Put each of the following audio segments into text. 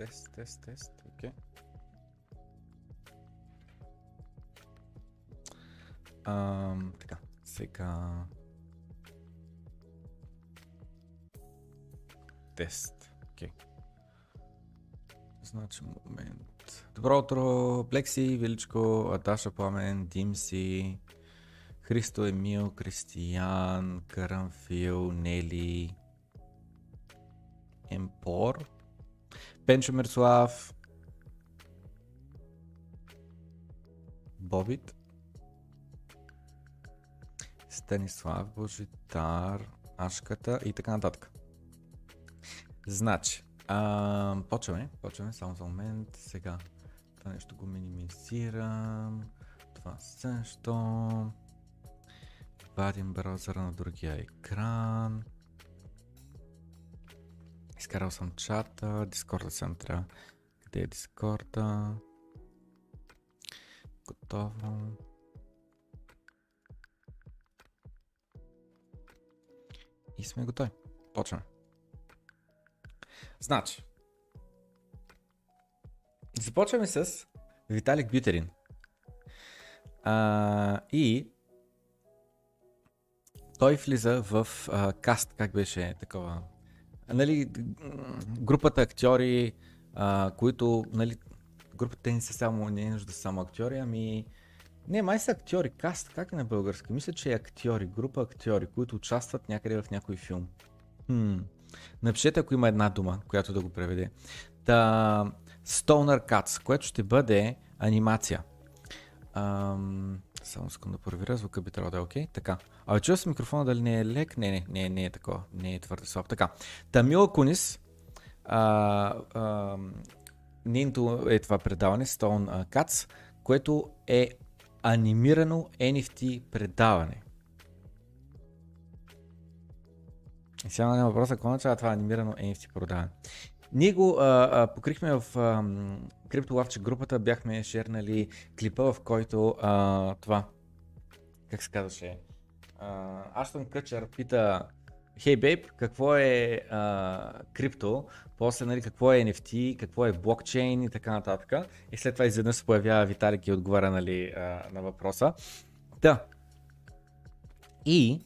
Тест. Окей. Така, сега... Тест. Окей. Значи, момент. Добро утро, Плекси, Величко, Аташа Пламен, Димси, Христо, Емил, Кристиян, Карамфил, Нели, Емпор, Пенчо Мирслав, Бобит, Станислав, Божитар, Ашката и така нататък. Значи, почваме само за момент. Сега това нещо го минимизирам. Това също. Вадим браузъра на другия екран. Изкарал съм чата. Дискорда съм трябва. Къде е Дискорда? Готово. И сме готови. Почваме. Значи, започваме с Виталик Бютерин. И той влиза в каст, как беше такова, нали, групата актьори, които, нали, групата не са само, не е нужда само актьори, ами не, май са актьори, каст, как е на български? Мисля, че е актьори, група актьори, които участват някъде в някой филм. Напишете, ако има една дума, която да го преведе. Stoner Cats, което ще бъде анимация. Само секунда да проверя, звука би трябвало да е окей. Така. Чува се микрофона дали не е лек? Не е такова. Не е твърде слаб. Така. Мила Кунис, нейното е това предаване, Stone Cats, което е анимирано NFT предаване. И сега няма въпроса, какво означава това анимирано NFT продаване. Ние го покрихме в CryptoLavче групата, бяхме шернали клипа, в който това, как се казваше, Аштън Къчър пита: Hey babe, какво е крипто, после, нали, какво е NFT, какво е блокчейн и така нататък. И след това изведнъж се появява Виталик и отговаря, нали, на въпроса. Да. И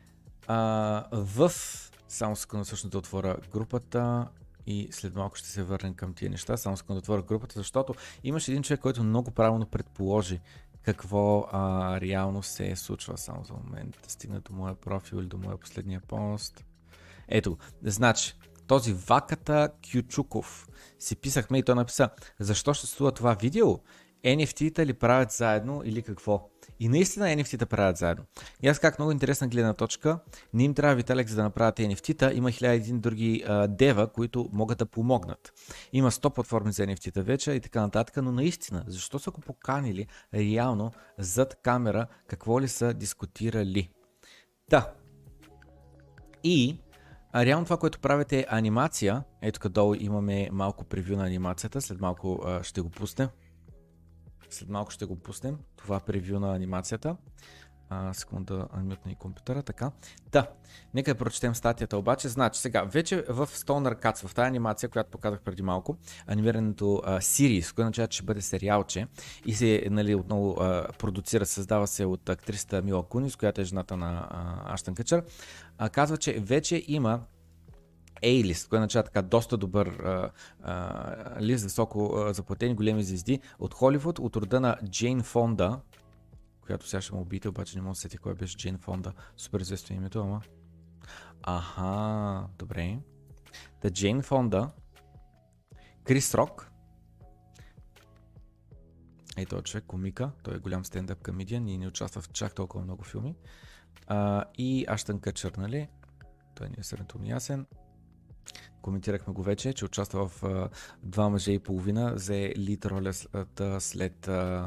само секунда всъщност да отворя групата и след малко ще се върнем към тия неща. Само секунда да отворя групата, защото имаше един човек, който много правилно предположи какво реално се случва. Само за момент да стигна до моя профил или до моя последния пост. Ето, значи, този Ваката Кючуков си писахме и той написа: защо ще случва това видео? NFT-та ли правят заедно или какво? И наистина NFT-та правят заедно. И аз как много интересна гледна точка, не им трябва Виталик за да направят NFT-та, има 1001 други дева, които могат да помогнат. Има 100 платформи за NFT-та вече и така нататък, но наистина, защо са го поканили реално зад камера, какво ли са дискутирали? Да. И реално това, което правите е анимация. Ето тук долу имаме малко превю на анимацията, след малко ще го пуснем. Това превю на анимацията. Секунда, анмютна и компютъра, така. Нека да прочетем статията обаче. Значи сега, вече в Stoner Cats, в тази анимация, която показах преди малко, анимирането Series, което означава, че ще бъде сериалче и се, нали, отново продуцира, създава се от актрисата Мила Кунис, която е жената на Аштън Къчър, казва, че вече има A-лист, което означава така доста добър лист, високо заплатени големи звезди от Холивуд, от рода на Джейн Фонда, която сега ще му убиете, обаче не мога да сетя кой беше Джейн Фонда, супер известно името, ама. Добре. Джейн Фонда, Крис Рок, този човек, комика, той е голям стендъп комедиан и не участва в чак толкова много филми, и Аштън Къчър, нали, той не е сравнително ясен. Коментирахме го вече, че участва в 2 мъже и половина, взе лид ролята след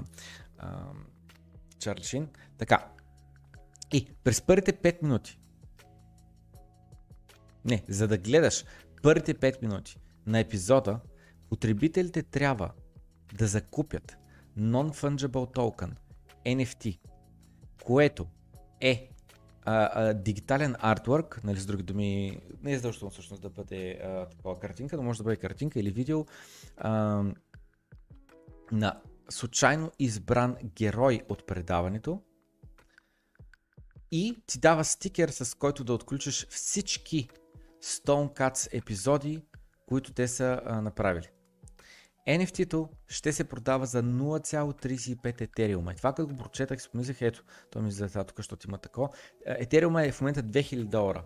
Чарли Шин. Така. И през първите 5 минути, за да гледаш първите 5 минути на епизода, потребителите трябва да закупят Non-Fungible Token, NFT, което е дигитален артворк, нали, с други думи, не е задължително всъщност да бъде такова картинка, но може да бъде картинка или видео на случайно избран герой от предаването и ти дава стикер, с който да отключиш всички Stone Cats епизоди, които те са направили. NFT-то ще се продава за 0,35 етериума. И това като го прочетах, си помислих, ето, то ми излезе тук, защото има такова. Етериума е в момента $2000.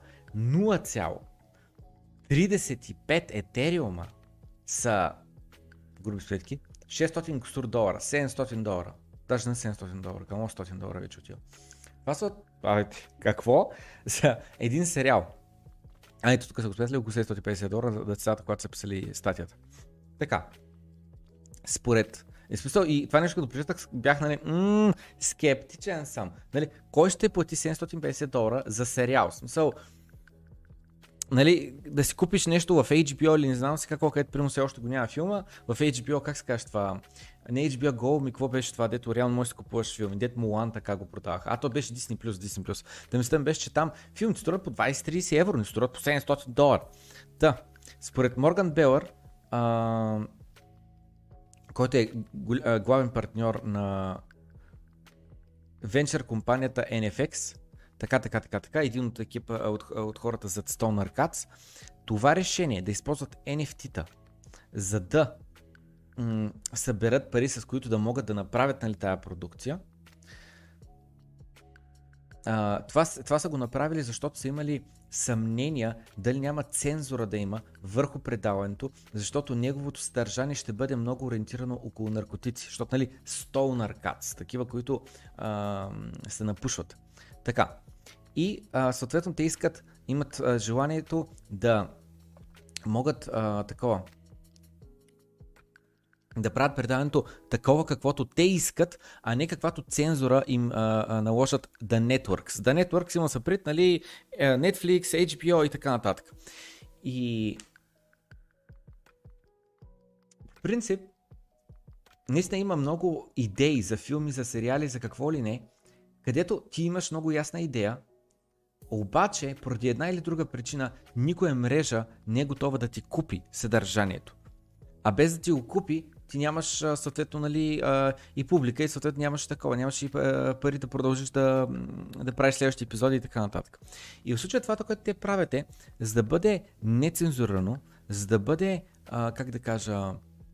0,35 етериума са, груби сметки, $600 кусур, $700. Даже не $700, към $800 вече отива. Това са, какво? За един сериал. Ето тук са го специали около $750 за децата, когато са писали статията. Така. Според. И това нещо, като прочетах, бях, нали, скептичен съм. Нали, кой ще плати $750 за сериал? В смисъл, нали, да си купиш нещо в HBO или не знам си какво, където примерно все още го няма филма. В HBO, как се казва това? Не HBO Go, какво беше това, дето реално можеш да си купуваш филми, дето Мулан така го продаваха. То беше Disney+. Да мислям беше, че там филмите струват по 20-30 евро, не струват по $700. Да, според Морган Белър, който е главен партньор на венчър компанията NFX, така, един от екипа от хората зад Stoner Cats, това решение да използват NFT-та, за да съберат пари, с които да могат да направят, нали, тая продукция. Това са го направили, защото са имали съмнения дали няма цензура да има върху предаването, защото неговото съдържание ще бъде много ориентирано около наркотици, защото, нали, Stoner Cats, такива, които се напушват. Така. И съответно те имат желанието да могат да правят предаването такова, каквото те искат, а не каквато цензура им наложат The Networks. The Networks има съпред, нали, Netflix, HBO и така нататък. И в принцип, наистина има много идеи за филми, за сериали, за какво ли не, където ти имаш много ясна идея, обаче поради една или друга причина никоя мрежа не е готова да ти купи съдържанието. А без да ти го купи, ти нямаш съответно, нали, и публика, и съответно нямаш такова, нямаш и пари да продължиш да правиш следващи епизоди и така нататък. И в случая това, което те правят е, за да бъде нецензурирано, за да бъде, как да кажа,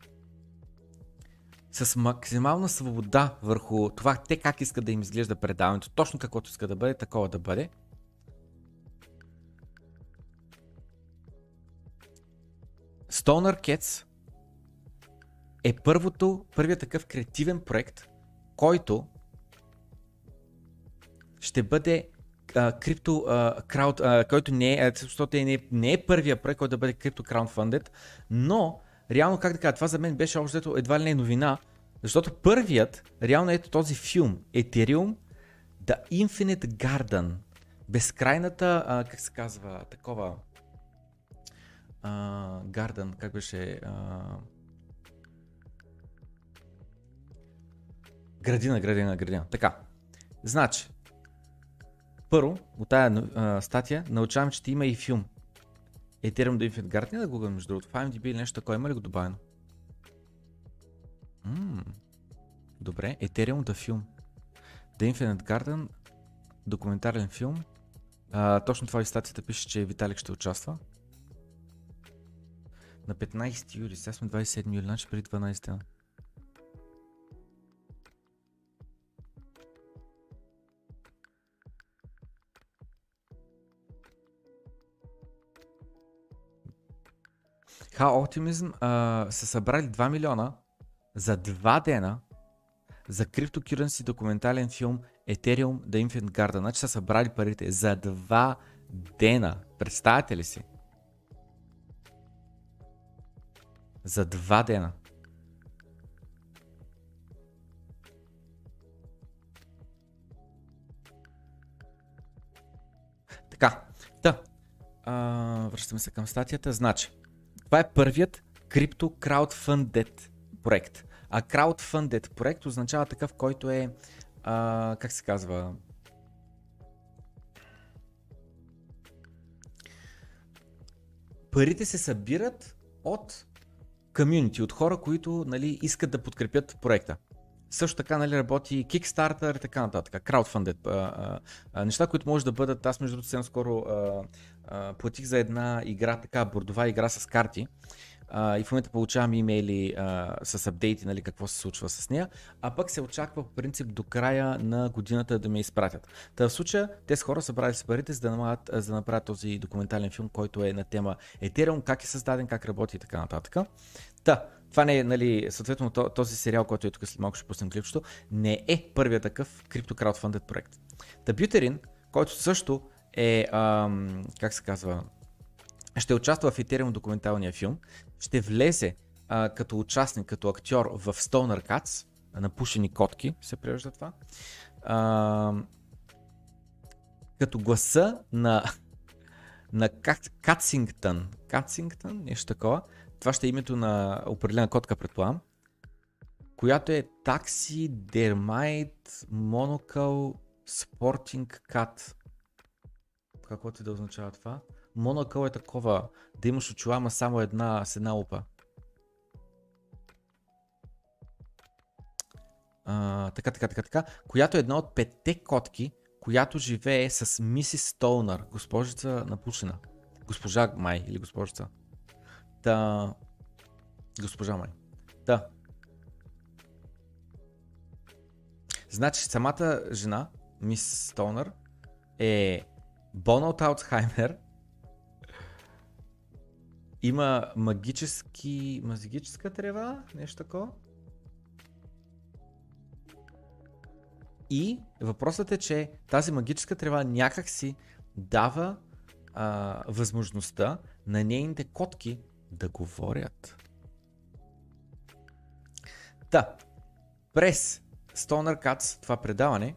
с максимална свобода върху това, те как искат да им изглежда предаването, точно каквото иска да бъде, такова да бъде. Stoner Cats е първият такъв креативен проект, който ще бъде крипто крауд, който не е първият проект, който да бъде крипто краудфандед, но реално, как да кажа, това за мен беше общо едва ли не новина, защото първият, реално ето този филм, Ethereum, The Infinite Garden, безкрайната, как се казва, такова, Garden, как беше, градина. Така, значи, първо, от тая статия научавам, че има и филм. Ethereum The Infinite Garden, да гугъл между другото, в IMDb или нещо такова, има ли го добавено? Добре, Ethereum The Film. The Infinite Garden, документален филм. Точно това в статията пише, че Виталик ще участва. На 15 юли, сега сме 27 юли, значи преди 12 дена. Optimism са събрали 2 милиона за 2 дена за криптокюренси документален филм Ethereum The Infinite Garden. Значи са събрали парите за 2 дена. Представяте ли си? За 2 дена. Така, връщаме се към статията. Значи, това е първият крипто краудфандед проект. А краудфандед проект означава такъв, който е, как се казва, парите се събират от комюнити, от хора, които, нали, искат да подкрепят проекта. Също така, нали, работи Kickstarter и така нататък, crowdfunded, неща, които може да бъдат, аз между другото съвсем скоро платих за една игра, така бордова игра с карти, и в момента получавам имейли с апдейти, нали, какво се случва с нея, а пък се очаква по принцип до края на годината да ме изпратят. Та в случая тези хора събрали с парите, за да направят този документален филм, който е на тема Ethereum, как е създаден, как работи и така нататък. Това не е, нали, съответно този сериал, който е тук, след малко ще пуснем клипчето, не е първият такъв крипто краудфандед проект. Buterin, който също е, как се казва, ще участва в Ethereum документалния филм, ще влезе като участник, като актьор в Stoner Cats, напушени котки се превежда това, като гласа на Катсингтън, нещо такова. Това ще е името на определена котка, предполагам, която е Taxidermite Monocle Sporting Cat. Каквото да означава това? Monocle е такова, да имаш очила, ама само с една лупа. Така, която е една от 5 котки, която живее с мисис Стоунър, госпожица напушена. Госпожа май или госпожица. Госпожа май. Значи самата жена, мис Стоунър, е болна от Алцхаймер, има магическа трева, нещо такова. И въпросът е, че тази магическа трева някак си дава възможността на нейните котки да говорят. През Stoner Cats, това предаване,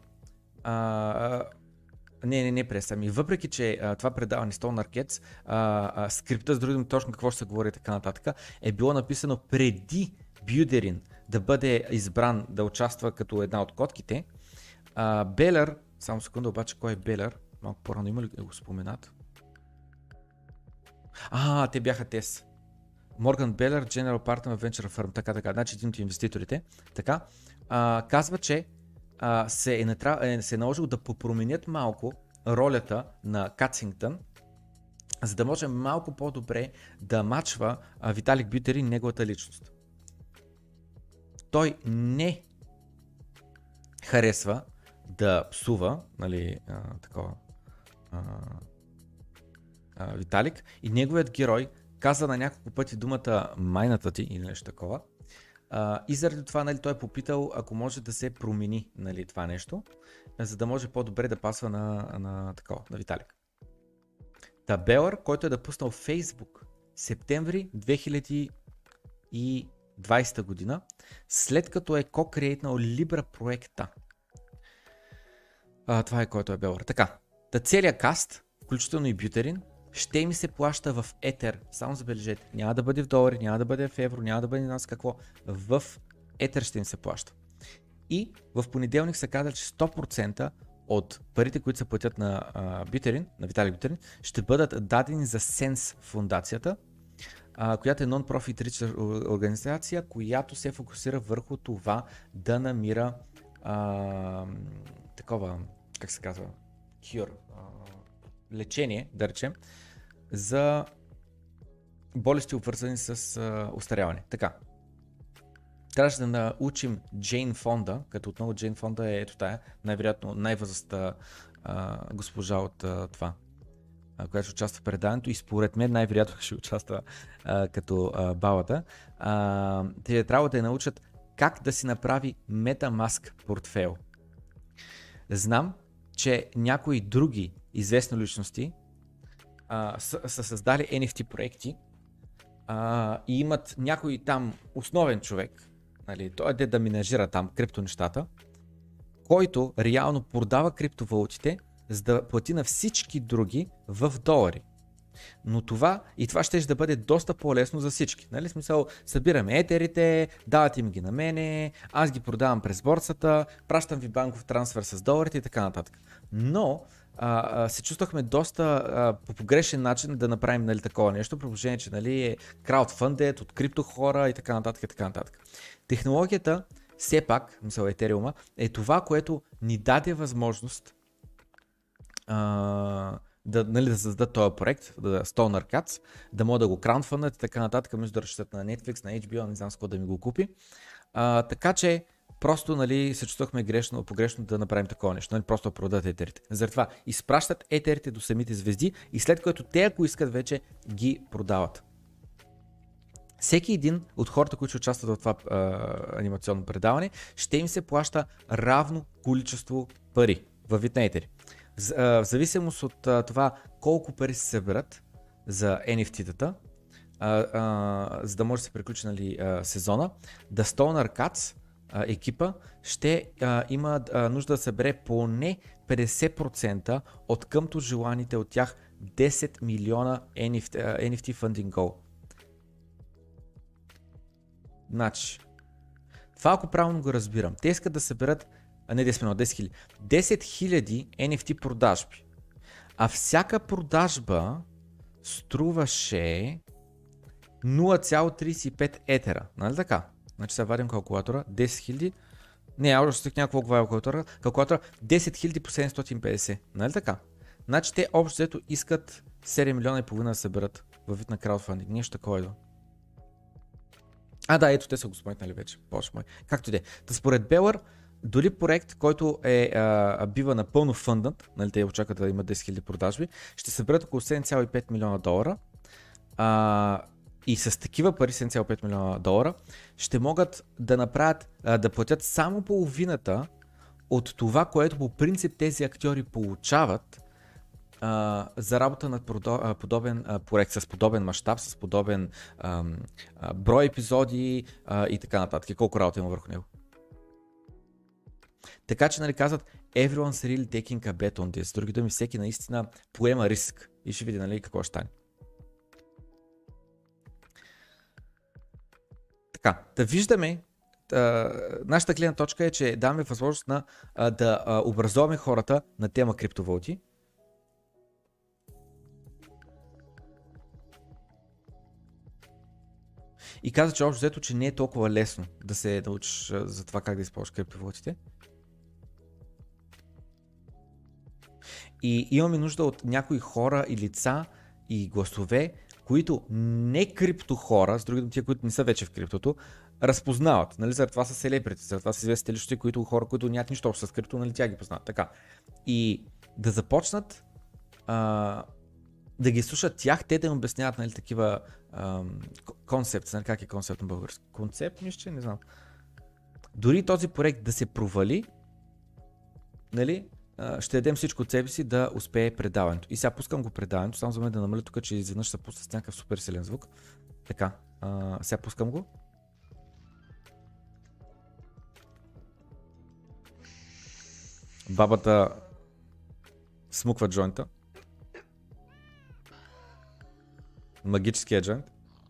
въпреки че това предаване Stoner Cats, скрипта с другим точно какво ще се говори и така нататък, е било написано преди Buterin да бъде избран да участва като една от котките. Белър, само секунда обаче, кой е Белър? Малко по-рано има ли го споменат? Те бяха тез. Морган Белър, General Partner в Venture Firm, така, значи един от инвеститорите, така, казва, че се е наложил да попроменят малко ролята на Катсингтън, за да може малко по-добре да мачва Виталик Buterin неговата личност. Той не харесва да псува, нали, Виталик, и неговият герой каза на няколко пъти думата майната ти или нещо такова, и заради това, нали, той е попитал ако може да се промени, нали, това нещо, за да може по-добре да пасва на Виталик. Белър, който е да пуснал в Facebook септември 2020 година, след като е ко-крейтнал Libra проекта. Това е който е Белър. Така, целият каст, включително и Buterin, ще им се плаща в етер. Само забележете, няма да бъде в долари, няма да бъде в евро, няма да бъде нас какво. В етер ще им се плаща. И в понеделник се каза, че 100% от парите, които се платят на Buterin, на Виталик Buterin, ще бъдат дадени за Sense фундацията, която е non-profit research организация, която се фокусира върху това да намира такова, как се казва, cure, лечение, да речем, за болести, обвързани с остаряване. Така, трябваше да научим Джейн Фонда, като отново Джейн Фонда е ето тая, най-вероятно най-възрастта госпожа от това, която ще участва в предаването, и според мен най-вероятно ще участва като балата. Те трябва да я научат как да си направи MetaMask портфейл. Знам, че някои други известни личности са създали NFT проекти и имат някой там основен човек, нали, той е да менажира там крипто нещата, който реално продава криптовалутите, за да плати на всички други в долари. Но това ще да бъде доста по-лесно за всички. Нали? Смисъл, събираме етерите, дават им ги на мене, аз ги продавам през борсата, пращам ви банков трансфер с доларите и така нататък. Но се чувствахме доста по погрешен начин да направим, нали, такова нещо, при положение, че, нали, е краудфандед от крипто хора и така нататък и така нататък. Технологията, все пак, мисъл Етериума, е това, което ни даде възможност нали, да създадат този проект, да Stoner Cats, да могат да го краудфандат и така нататък, между да разчитат на Netflix, на HBO, не знам с какво да ми го купи. Така че просто, нали, се чувствахме погрешно да направим такова нещо, нали, просто да продадат етерите. Затова изпращат етерите до самите звезди и след което те, ако искат, вече ги продават. Всеки един от хората, които участват в това анимационно предаване, ще им се плаща равно количество пари във вид на етери. В зависимост от това колко пари се съберат за NFT-тата, за да може да се приключи, нали, сезона, The Stoner Cats екипа ще има нужда да събере поне 50% от къмто желаните от тях 10 милиона NFT Funding Goal. Значи, това ако правилно го разбирам, те искат да съберат, не 10 милиона, 10 хиляди. 10 хиляди NFT продажби. А всяка продажба струваше 0,35 етера. Нали така? Значи сега вадим калкулатора. 10 000. Не, аз ще стих някакво калкулатора. 10 000 по 750. Нали така? Значи те общо взето искат 7 милиона и половина да съберат във вид на краудфандинг. Нещо такова е. Да, ето те са го споменали вече. Боже мой. Както и де. Та според Белър, дори проект, който бива напълно фъндът, нали, те очакват да има 10 000 продажби, ще съберат около 7,5 милиона долара. И с такива пари, 7,5 милиона долара, ще могат да направят, да платят само половината от това, което по принцип тези актьори получават за работа на подобен проект, с подобен мащаб, с подобен брой епизоди и така нататък. И колко работа има върху него. Така че, нали, казват, everyone's really taking a bet on this. С други думи, всеки наистина поема риск и ще види, нали, какво ще стане. Така, да виждаме, нашата гледна точка е, че даваме възможност да образуваме хората на тема криптовалути. И каза, че общо взето, че не е толкова лесно да се научиш за това как да използваш криптовалутите. И имаме нужда от някои хора и лица и гласове, които не крипто хора, с други думи тия, които не са вече в криптото, разпознават. Нали, заради това са селебрити, заради това са известни личности, които хора, които нямат нищо общо с крипто, нали, тя ги познават. Така. И да започнат да ги слушат тях, те да им обясняват, нали, такива концепт, нали, как е концепт на български? Концепт, мисля, не знам. Дори този проект да се провали, нали, ще дадем всичко от себе си да успее предаването. И сега пускам го предаването, само за мен да намаля тук, че изведнъж се пусна с някакъв супер силен звук. Така, сега пускам го. Бабата смуква джойнта. Магическия джойнт.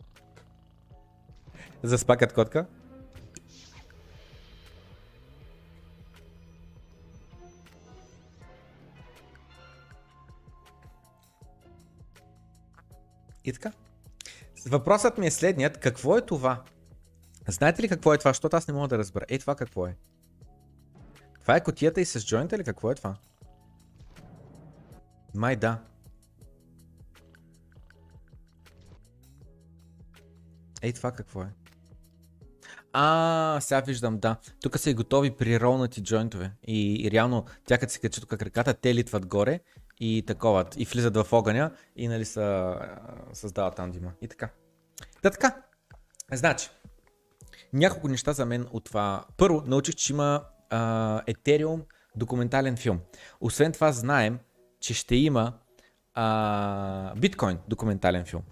Заспакат котка. И така. Въпросът ми е следният. Какво е това? Знаете ли какво е това? Защото аз не мога да разбера. Това какво е? Това е кутията и с джойнта или какво е това? Май да. Това какво е? Сега виждам, да. Тук са и готови приролнати джойнтове. И реално, тя като се качи тук краката, те литват горе и таковат. И влизат в огъня и, нали, създават там дима. И така. Така. Значи, няколко неща за мен от това. Първо, научих, че има Ethereum документален филм. Освен това, знаем, че ще има биткоин документален филм.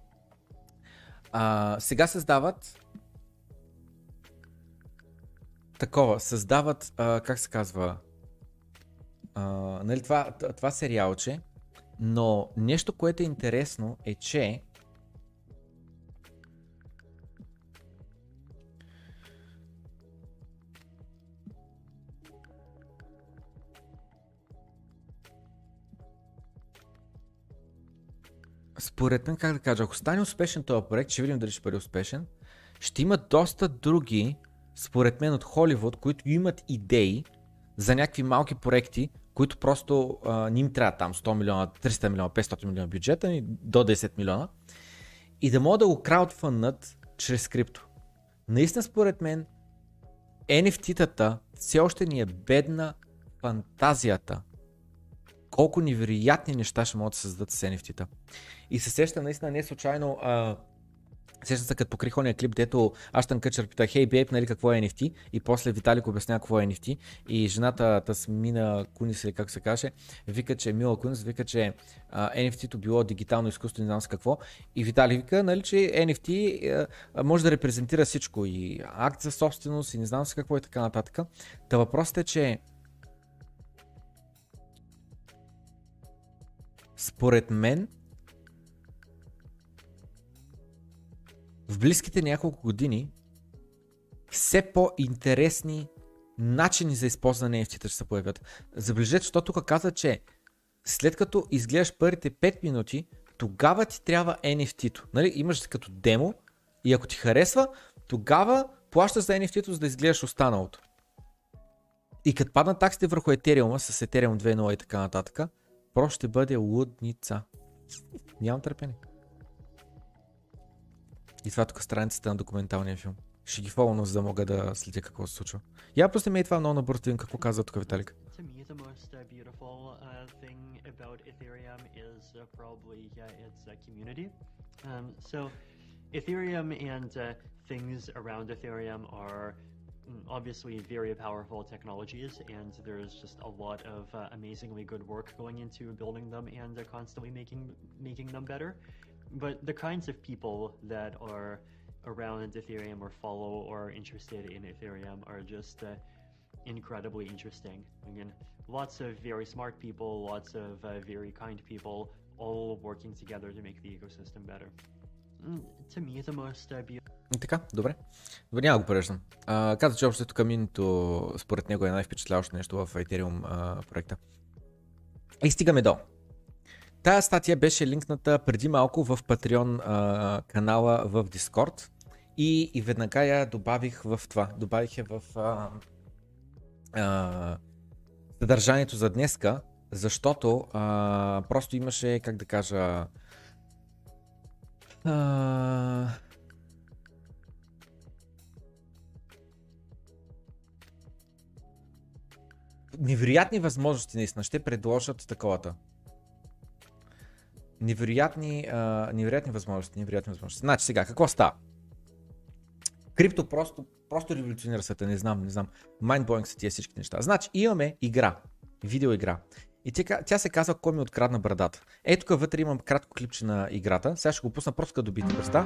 Сега създават как се казва, нали, това сериалче, но нещо, което е интересно е, че Според мен, как да кажа, ако стане успешен този проект, ще видим дали ще бъде успешен, ще има доста други, според мен от Холивуд, които имат идеи за някакви малки проекти, които просто не им трябва там 100 милиона, 300 милиона, 500 милиона бюджета, и до 10 милиона, и да могат да го краудфъннат чрез крипто. Наистина според мен NFT-тата все още ни е бедна фантазията. Колко невероятни неща ще могат да се създадат с NFT-та. И се сещам наистина не случайно, сещам се като покрих ония клип, дето Аштън Къчър пита, хей бейб, нали какво е NFT? И после Виталик обяснява какво е NFT. И жената Тасмина Кунис, или как се каже, вика, че Мила Кунис, вика, че NFT-то било дигитално изкуство, не знам с какво. И Виталик вика, нали, че NFT може да репрезентира всичко. И акт за собственост, и не знам с какво и така нататък. Та въпросът е, че според мен в близките няколко години все по-интересни начини за използване на NFT ще се появят. Забележете, защото тук каза, че след като изгледаш първите 5 минути, тогава ти трябва NFT-то. Нали? Имаш като демо и ако ти харесва, тогава плащаш за NFT-то, за да изгледаш останалото. И като паднат таксите върху Ethereum с Ethereum 2.0 и така нататък, просто ще бъде лудница. Нямам търпение. И това тук страницата на документалния филм. Ще ги фолвам, за да мога да следя какво се случва. Я просто ме и това много набързо да видим какво казва тук Виталик. To me, the most beautiful thing about Ethereum is probably its community. So Ethereum and things around Ethereum are obviously very powerful technologies, and there's just a lot of amazingly good work going into building them and constantly making them better. But the kinds of people that are around Ethereum or follow or are interested in Ethereum are just incredibly interesting. Again, lots of very smart people, lots of very kind people, all working together to make the ecosystem better. To me, the most beautiful. Така, добре. Добре, няма го превеждам. Каза, че общото каминто според него е най-впечатляващо нещо в Ethereum проекта. И стигаме до. Тая статия беше линкната преди малко в Patreon канала в Discord и веднага я добавих в това. Добавих я в съдържанието за днеска, защото просто имаше, как да кажа, невероятни възможности наистина ще предложат таковата. Невероятни възможности. Значи сега, какво става? Крипто просто революционира света, не знам. Mindblowing са тия всички неща. Значи имаме игра, видеоигра. И тя се казва Кой ми открадна брадата. Ето тук вътре имам кратко клипче на играта. Сега ще го пусна просто като добите пръста.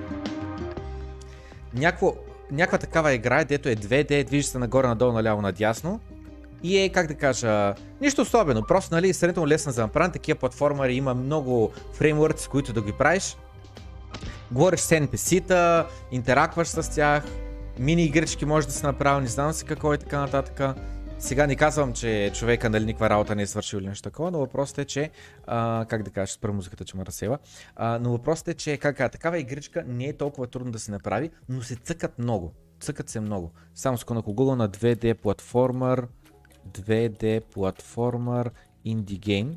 Някаква такава игра е, дето е 2D, движи се нагоре, надолу, наляво, надясно. И е, как да кажа, нищо особено, просто нали, сравнително лесна за направен, такива платформери, има много фреймворци, с които да ги правиш. Говориш с NPC-та, интеракваш с тях, мини игрички може да се направи, не знам си какво и така нататък. Сега не казвам, че човека нали никаква работа не е свършил или нещо такова, но въпросът е, че, как да кажа, ще спра музиката, че ме разсева, но въпросът е, че такава игричка не е толкова трудно да се направи, но се цъкат много, Само ако Google на 2D платформер инди гейм.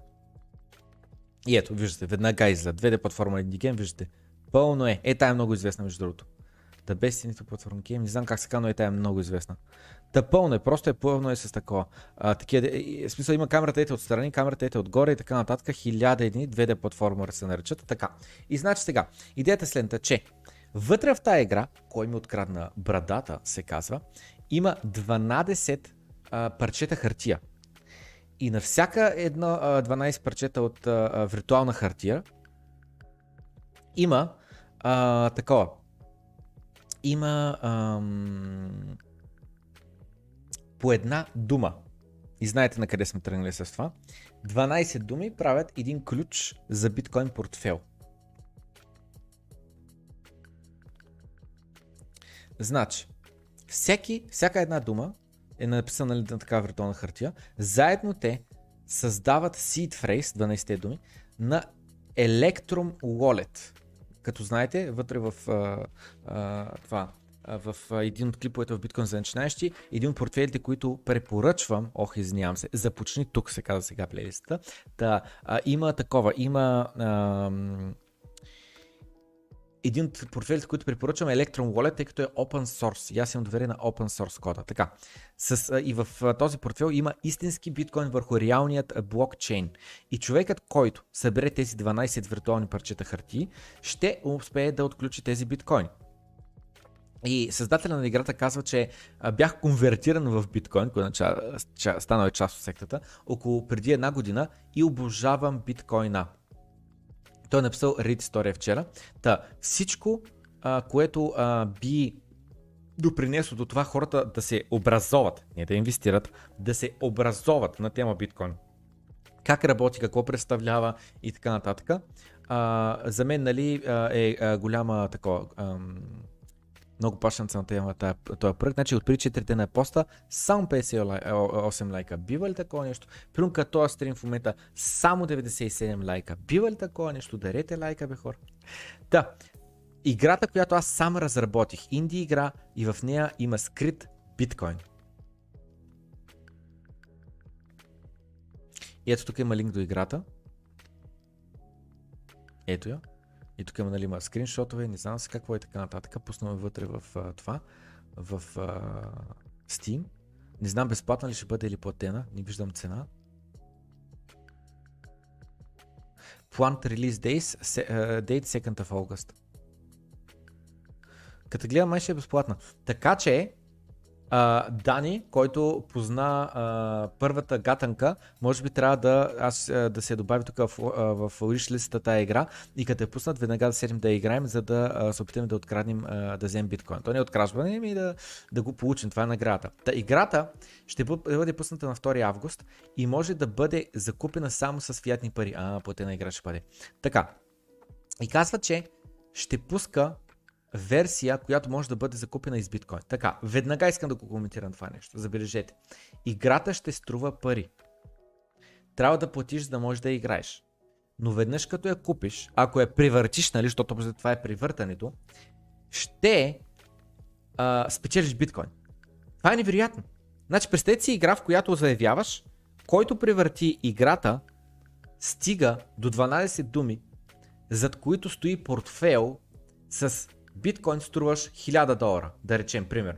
И ето, виждате, веднага излиза 2D платформер инди гейм, виждате. Пълно е. Тая е много известна между другото. The Best in Platform Game, не знам как се казва, но тая е много известна. Пълно е, просто пълно е с такова. В смисъл има камерата отстрани, камерата отгоре и така нататък. 1000 едини 2D платформер се наричат. Така. И значи сега, идеята е следната, че вътре в тази игра, Кой ми открадна брадата, се казва, има 12 парчета хартия. И на всяка една 12 парчета от виртуална хартия има такова. Има по една дума. И знаете на къде сме тръгнали с това. 12 думи правят един ключ за биткоин портфел. Значи, всяка една дума е написана на такава виртуална хартия. Заедно те създават seed phrase, 12 думи, на Electrum Wallet. Като знаете, вътре в в един от клиповете в Bitcoin за начинаещи, един от портфелите, които препоръчвам, извинявам се, започни тук, се казва сега плейлистата, има такова, един от портфелите, които препоръчвам е Electrum Wallet, тъй като е open source. И аз имам доверие на open source кода. Така, и в този портфел има истински биткоин върху реалният блокчейн. И човекът, който събере тези 12 виртуални парчета хартии, ще успее да отключи тези биткоини. И създателя на играта казва, че бях конвертиран в биткоин, който станал е част от сектата, около преди една година и обожавам биткоина. Той е написал Reddit история вчера. Всичко, което би допринесло до това хората да се образоват, не да инвестират, да се образоват на тема биткоин. Как работи, какво представлява и така нататък. За мен, нали, е голяма такова... много пашенца на тема този проект. Значи от преди 4 дена поста само 58 лайка. Бива ли такова нещо? Примерно като този стрим в момента само 97 лайка. Бива ли такова нещо? Дарете лайка, бе хора. Играта, която аз сам разработих, инди игра, и в нея има скрит биткоин. И ето тук има линк до играта. Ето я. И тук има, нали, има скриншотове, не знам си какво е така нататък. Пуснаме вътре в в Steam. Не знам безплатна ли ще бъде или платена, не виждам цена. Planned release date 2nd of August. Като гледам, май ще е безплатна. Така че Дани, който позна първата гатанка, може би трябва да се добави тук в wishlist тая игра и като я пуснат, веднага да седим да играем, за да се опитаме да откраднем, да вземем биткоин. То не е откражване, ами да го получим. Това е наградата. Играта ще бъде пусната на 2 август и може да бъде закупена само с фиатни пари. Платена игра ще бъде. Така. И казва, че ще пуска версия, която може да бъде закупена из биткоин. Така, веднага искам да го коментирам това нещо. Забележете. Играта ще струва пари. Трябва да платиш, за да можеш да играеш. Но веднъж като я купиш, ако я превъртиш, нали, защото това е превъртането, ще спечелиш биткоин. Това е невероятно. Значи, представете си игра, в която заявяваш, който превърти играта, стига до 12 думи, зад които стои портфейл с биткоин, струваш $1000, да речем, примерно.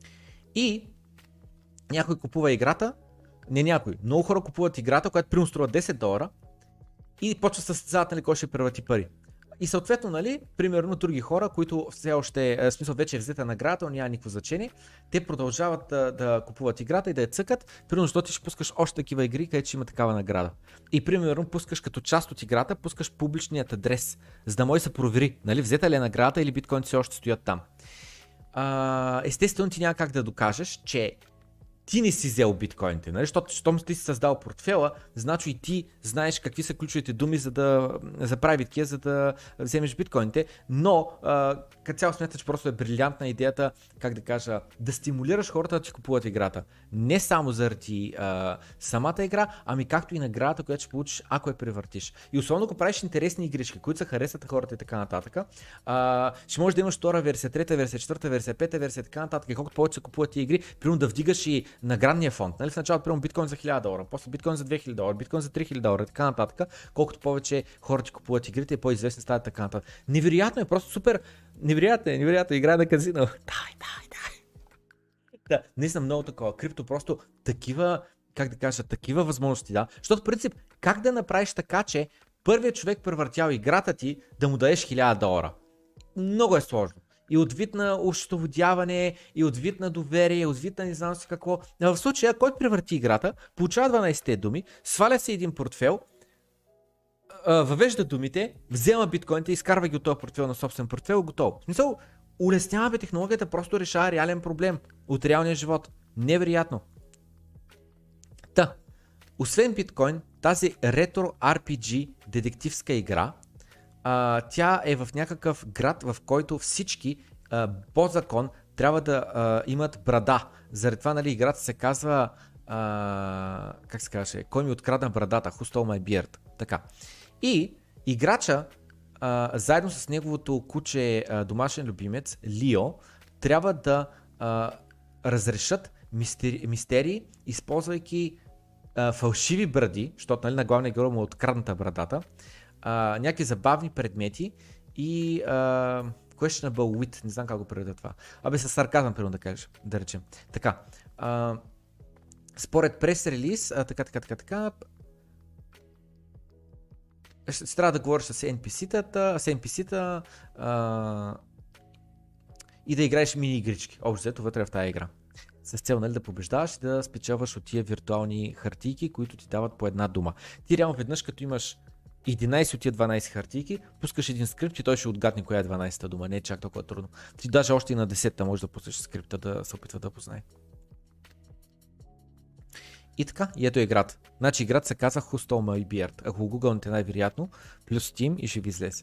И някой купува играта, много хора купуват играта, която примерно струва $10 и почва състезават, нали, кой ще превърти пари. И съответно, нали, примерно други хора, които все още, смисъл вече е взета наградата, но няма никакво значение, те продължават да купуват играта и да я цъкат, примерно защото ти ще пускаш още такива игри, където ще има такава награда. И примерно пускаш като част от играта, пускаш публичният адрес, за да може да се провери, нали, взета ли е наградата или биткоините все още стоят там. Естествено ти няма как да докажеш, че ти не си взел биткоините, нали? Защото щом ти си създал портфела, значи и ти знаеш какви са ключовите думи за правиткия, за да вземеш биткоините, но като цяло смяташ, че просто е брилянтна идеята, как да кажа, да стимулираш хората да ти купуват играта. Не само заради самата игра, ами както и наградата, която ще получиш, ако я превъртиш. И особено ако правиш интересни игрички, които са харесат хората и така нататък, ще можеш да имаш втора версия, трета версия, четвърта версия, пета версия, така нататък. И колкото повече се купуват и игри, примерно да вдигаш и наградния фонд. Нали? В началото примерно биткоин за $1000, после биткоин за $2000, биткоин за $3000, така нататък. Колкото повече хора ти купуват игрите, по-известни стават така нататък. Невероятно е, просто супер. Невероятно. Игра на казино. Да, наистина много такова. Крипто просто такива, как да кажа, такива възможности, да. Защото в принцип, как да направиш така, че първият човек превъртял играта ти да му дадеш $1000? Много е сложно. И от вид на ощетоводяване, и от вид на доверие, и от вид на не знам си какво. В случая, който превърти играта, получава 12 думи, сваля се един портфел, въвежда думите, взема биткоините, изкарва ги от този портфел на собствен портфел, готово. В смисъл, улеснява технологията, просто решава реален проблем от реалния живот. Невероятно. Освен биткоин, тази ретро RPG детективска игра, тя е в някакъв град, в който всички по закон трябва да имат брада. Заради това, нали, играта се казва, как се казваше, кой ми открадна брадата, Who Stole My Beard. Така. И Играча, заедно с неговото куче домашен любимец, Лио, трябва да разрешат мистерии, използвайки фалшиви бради, защото нали, на главния герой му е открадната брадата, някакви забавни предмети и questionable wit, не знам как го преведа това. Със сарказъм, примерно да речем. Така, според прес-релиз, така, ще трябва да говориш с NPC-та, и да играеш мини игрички, общо взето вътре в тази игра. С цел нали, да побеждаваш и да спечелваш от тия виртуални хартийки, които ти дават по една дума. Ти реално веднъж като имаш 11 от тия 12 хартийки, пускаш един скрипт и той ще отгадне коя е 12-та дума. Не е чак толкова трудно. Ти даже още и на 10-та можеш да пуснеш скрипта да се опитва да познае. И така, и ето играта. Значи играта се казва Who Stole My Beard. Ако го гугълнете най-вероятно, плюс Steam и ще ви излезе.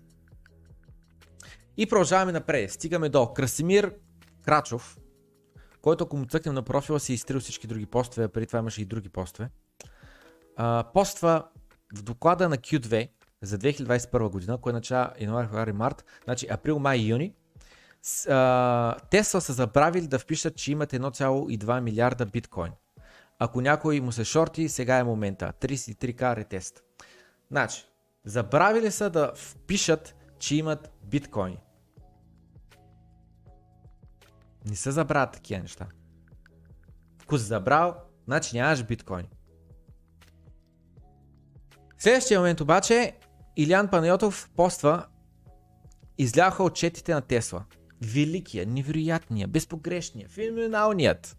И продължаваме напред. Стигаме до Красимир Крачов, който ако му цъкнем на профила си изтрил всички други постове, а преди това имаше и други постове. Поства в доклада на Q2 за 2021 година, кое начава януари, февруари, март, значи април, май и юни, Тесла са забравили да впишат, че имат 1,2 милиарда биткоин. Ако някой му се шорти, сега е момента. 33к ретест. Значи, забравили са да впишат, че имат биткоини. Не се забравят такива неща. Ако си забрал, значи нямаш биткоини. В следващия момент обаче Илян Панайотов поства, изляха отчетите на Тесла. Великия, невероятния, безпогрешния, феноменалният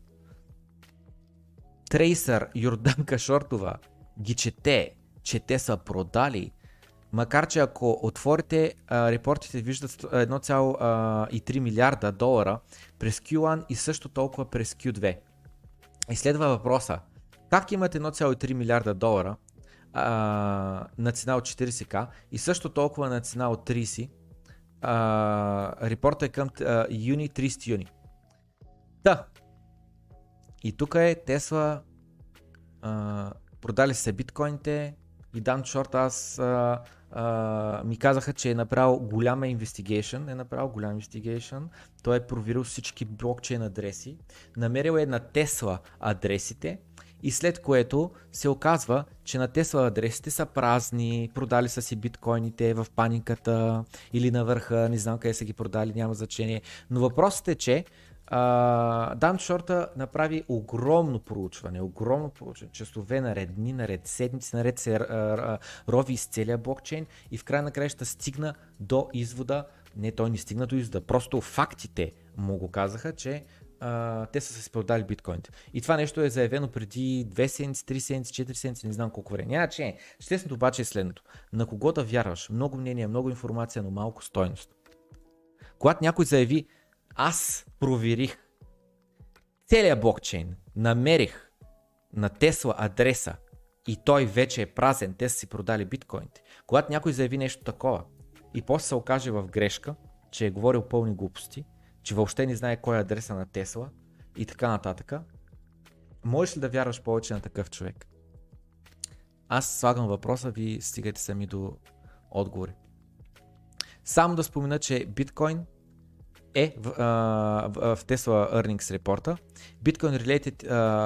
трейсър Йорданка Шортова ги чете, че те са продали, макар че ако отворите репортите виждат 1,3 милиарда долара през Q1 и също толкова през Q2. И следва въпроса, как имат 1,3 милиарда долара на цена от 40к и също толкова на цена от 30, репорта е към юни, 30 юни. Да. И тук е Тесла, продали се биткоините и Dan Short ми казаха, че е направил голям инвестигейшн, той е проверил всички блокчейн адреси, намерил е на Тесла адресите и след което се оказва, че на Тесла адресите са празни, продали са си биткоините в паниката или на върха, не знам къде са ги продали, няма значение, но въпросът е, че Dan Short направи огромно проучване, часове наред, дни наред, седмици наред се рови из целия блокчейн и в края на краища стигна до извода, не той не стигна до извода, просто фактите му го казаха, че те са се продали биткоините. И това нещо е заявено преди 2 седмици, 3 седмици, 4 седмици, не знам колко време. Няма че. Естественото обаче е следното. На кого да вярваш? Много мнение, много информация, но малко стойност. Когато някой заяви, аз проверих целият блокчейн, намерих на Тесла адреса и той вече е празен, те са си продали биткоините. Когато някой заяви нещо такова и после се окаже в грешка, че е говорил пълни глупости, че въобще не знае кой е адреса на Тесла и така нататък, можеш ли да вярваш повече на такъв човек? Аз слагам въпроса, ви стигайте сами до отговори. Само да спомена, че биткоин е в Tesla Earnings репорта. Bitcoin related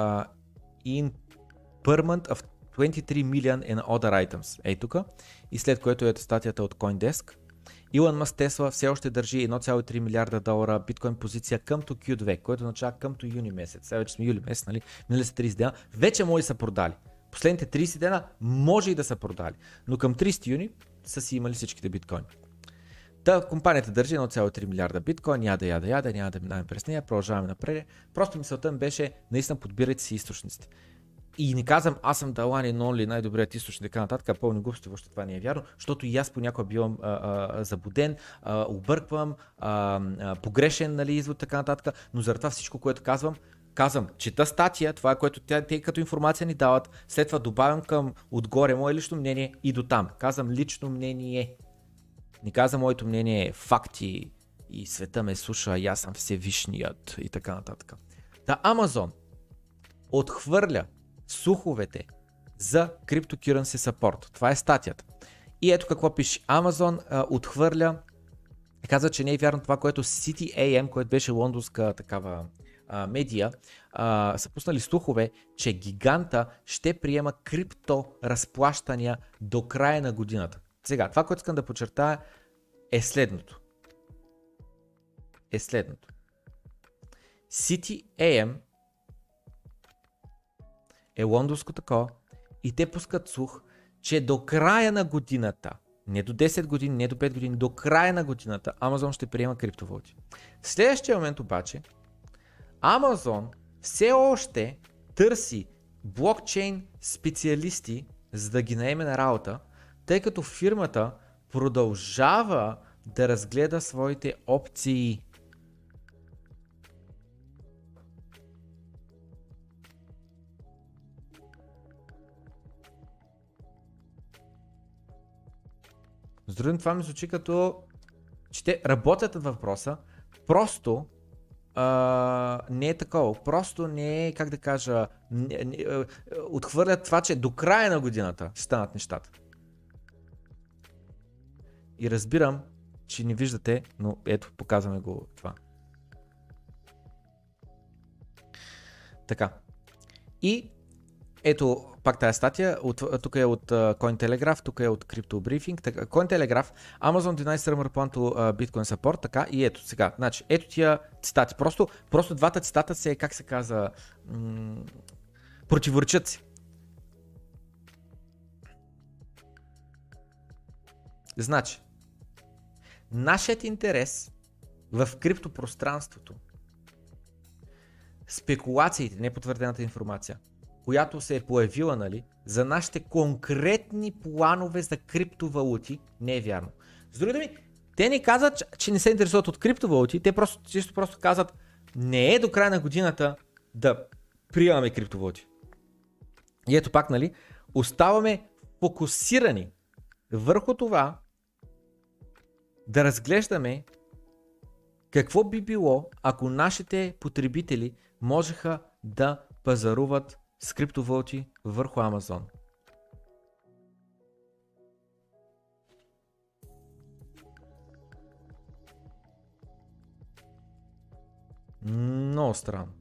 impairment of 23 million in other items. Ей тука. И след което е статията от CoinDesk. Илон Мъск Тесла все още държи 1,3 милиарда долара биткоин позиция къмто Q2, което означава къмто юни месец. Сега вече сме юли месец, нали? Минали са 30 дена. Вече може да са продали. Последните 30 дена може и да са продали. Но към 30 юни са си имали всичките биткоини. Та компанията държи 1,3 милиарда биткоин, няма да минаваме през нея, продължаваме напред. Просто мисълта ми беше, наистина подбирайте си източниците. И не казвам, аз съм Далани Нонли, най-добрият източник, така нататък, пълни глупости, въобще това не е вярно, защото и аз понякога бивам забуден, обърквам, погрешен, нали, извод, така нататък, но заради това всичко, което казвам, чета статия, това е което те като информация ни дават, след това добавям към отгоре мое лично мнение и до там. Казвам лично мнение. Не казвам моето мнение е факти и света ме слуша и аз съм всевишният и така нататък. Та Amazon отхвърля слуховете за CryptoCurrency Support. Това е статията. И ето какво пише. Amazon отхвърля, каза, че не е вярно това, което CTAM, което беше лондонска такава медия, са пуснали слухове, че гиганта ще приема крипто разплащания до края на годината. Сега, това, което искам да подчертая е следното. CTAM е лондонско такова и те пускат слух, че до края на годината, не до 10 години, не до 5 години, до края на годината Amazon ще приема криптовалути. В следващия момент обаче Amazon все още търси блокчейн специалисти, за да ги наеме на работа, тъй като фирмата продължава да разгледа своите опции. С другим, това ми звучи като, че те работят над въпроса, просто не е такова, просто не е, как да кажа, отхвърлят това, че до края на годината ще станат нещата. И разбирам, че не виждате, но ето, показваме го това. Така. И ето пак тая статия, тук е от Cointelegraph, тук е от Crypto Briefing. Cointelegraph, Amazon denies rumor plan to Bitcoin support, така и ето сега. Значи, ето тия цитати. Просто двата цитата се, как се каза, противоречат си. Значи, нашият интерес в криптопространството, спекулациите, непотвърдената информация, която се е появила, нали, за нашите конкретни планове за криптовалути, не е вярно. С други думи, те не казват, че не се интересуват от криптовалути, те просто казват, не е до края на годината да приемаме криптовалути. И ето пак, нали, оставаме фокусирани върху това да разглеждаме какво би било, ако нашите потребители можеха да пазаруват с криптовалути върху Amazon. Много странно.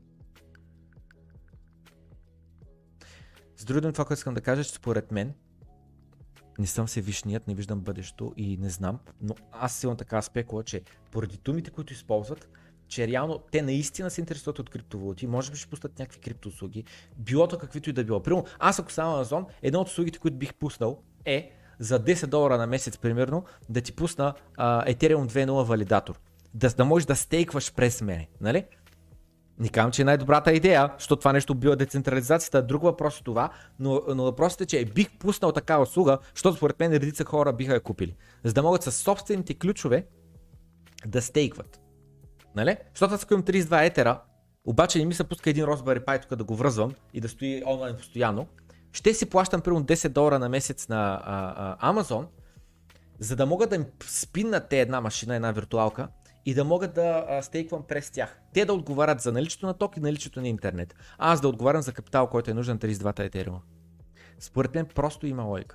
С други думи, това, което искам да кажа, че според мен не съм всевишният, не виждам бъдещето и не знам, но аз силно така спекула, че поради думите, които използват, че реално те наистина се интересуват от криптовалути, може би ще пуснат някакви криптоуслуги, билото каквито и да било. Примерно, аз ако съм Amazon, една от услугите, които бих пуснал е за $10 на месец, примерно, да ти пусна Ethereum 2.0 валидатор. Да можеш да стейкваш през мене, нали? Не казвам, че е най-добрата идея, защото това нещо бива децентрализацията, друг въпрос е това, но въпросът е, че бих пуснал такава услуга, защото според мен редица хора биха я купили, за да могат със собствените ключове да стейкват. Нали? Защото аз имам 32 етера, обаче не ми се пуска един Raspberry Pi тук да го връзвам и да стои онлайн постоянно, ще си плащам примерно $10 на месец на Amazon, за да мога да им спиннат те една машина, една виртуалка и да мога да стейквам през тях. Те да отговарят за наличието на ток и наличието на интернет. А аз да отговарям за капитал, който е нужен 32 етериума. Според мен просто има логика.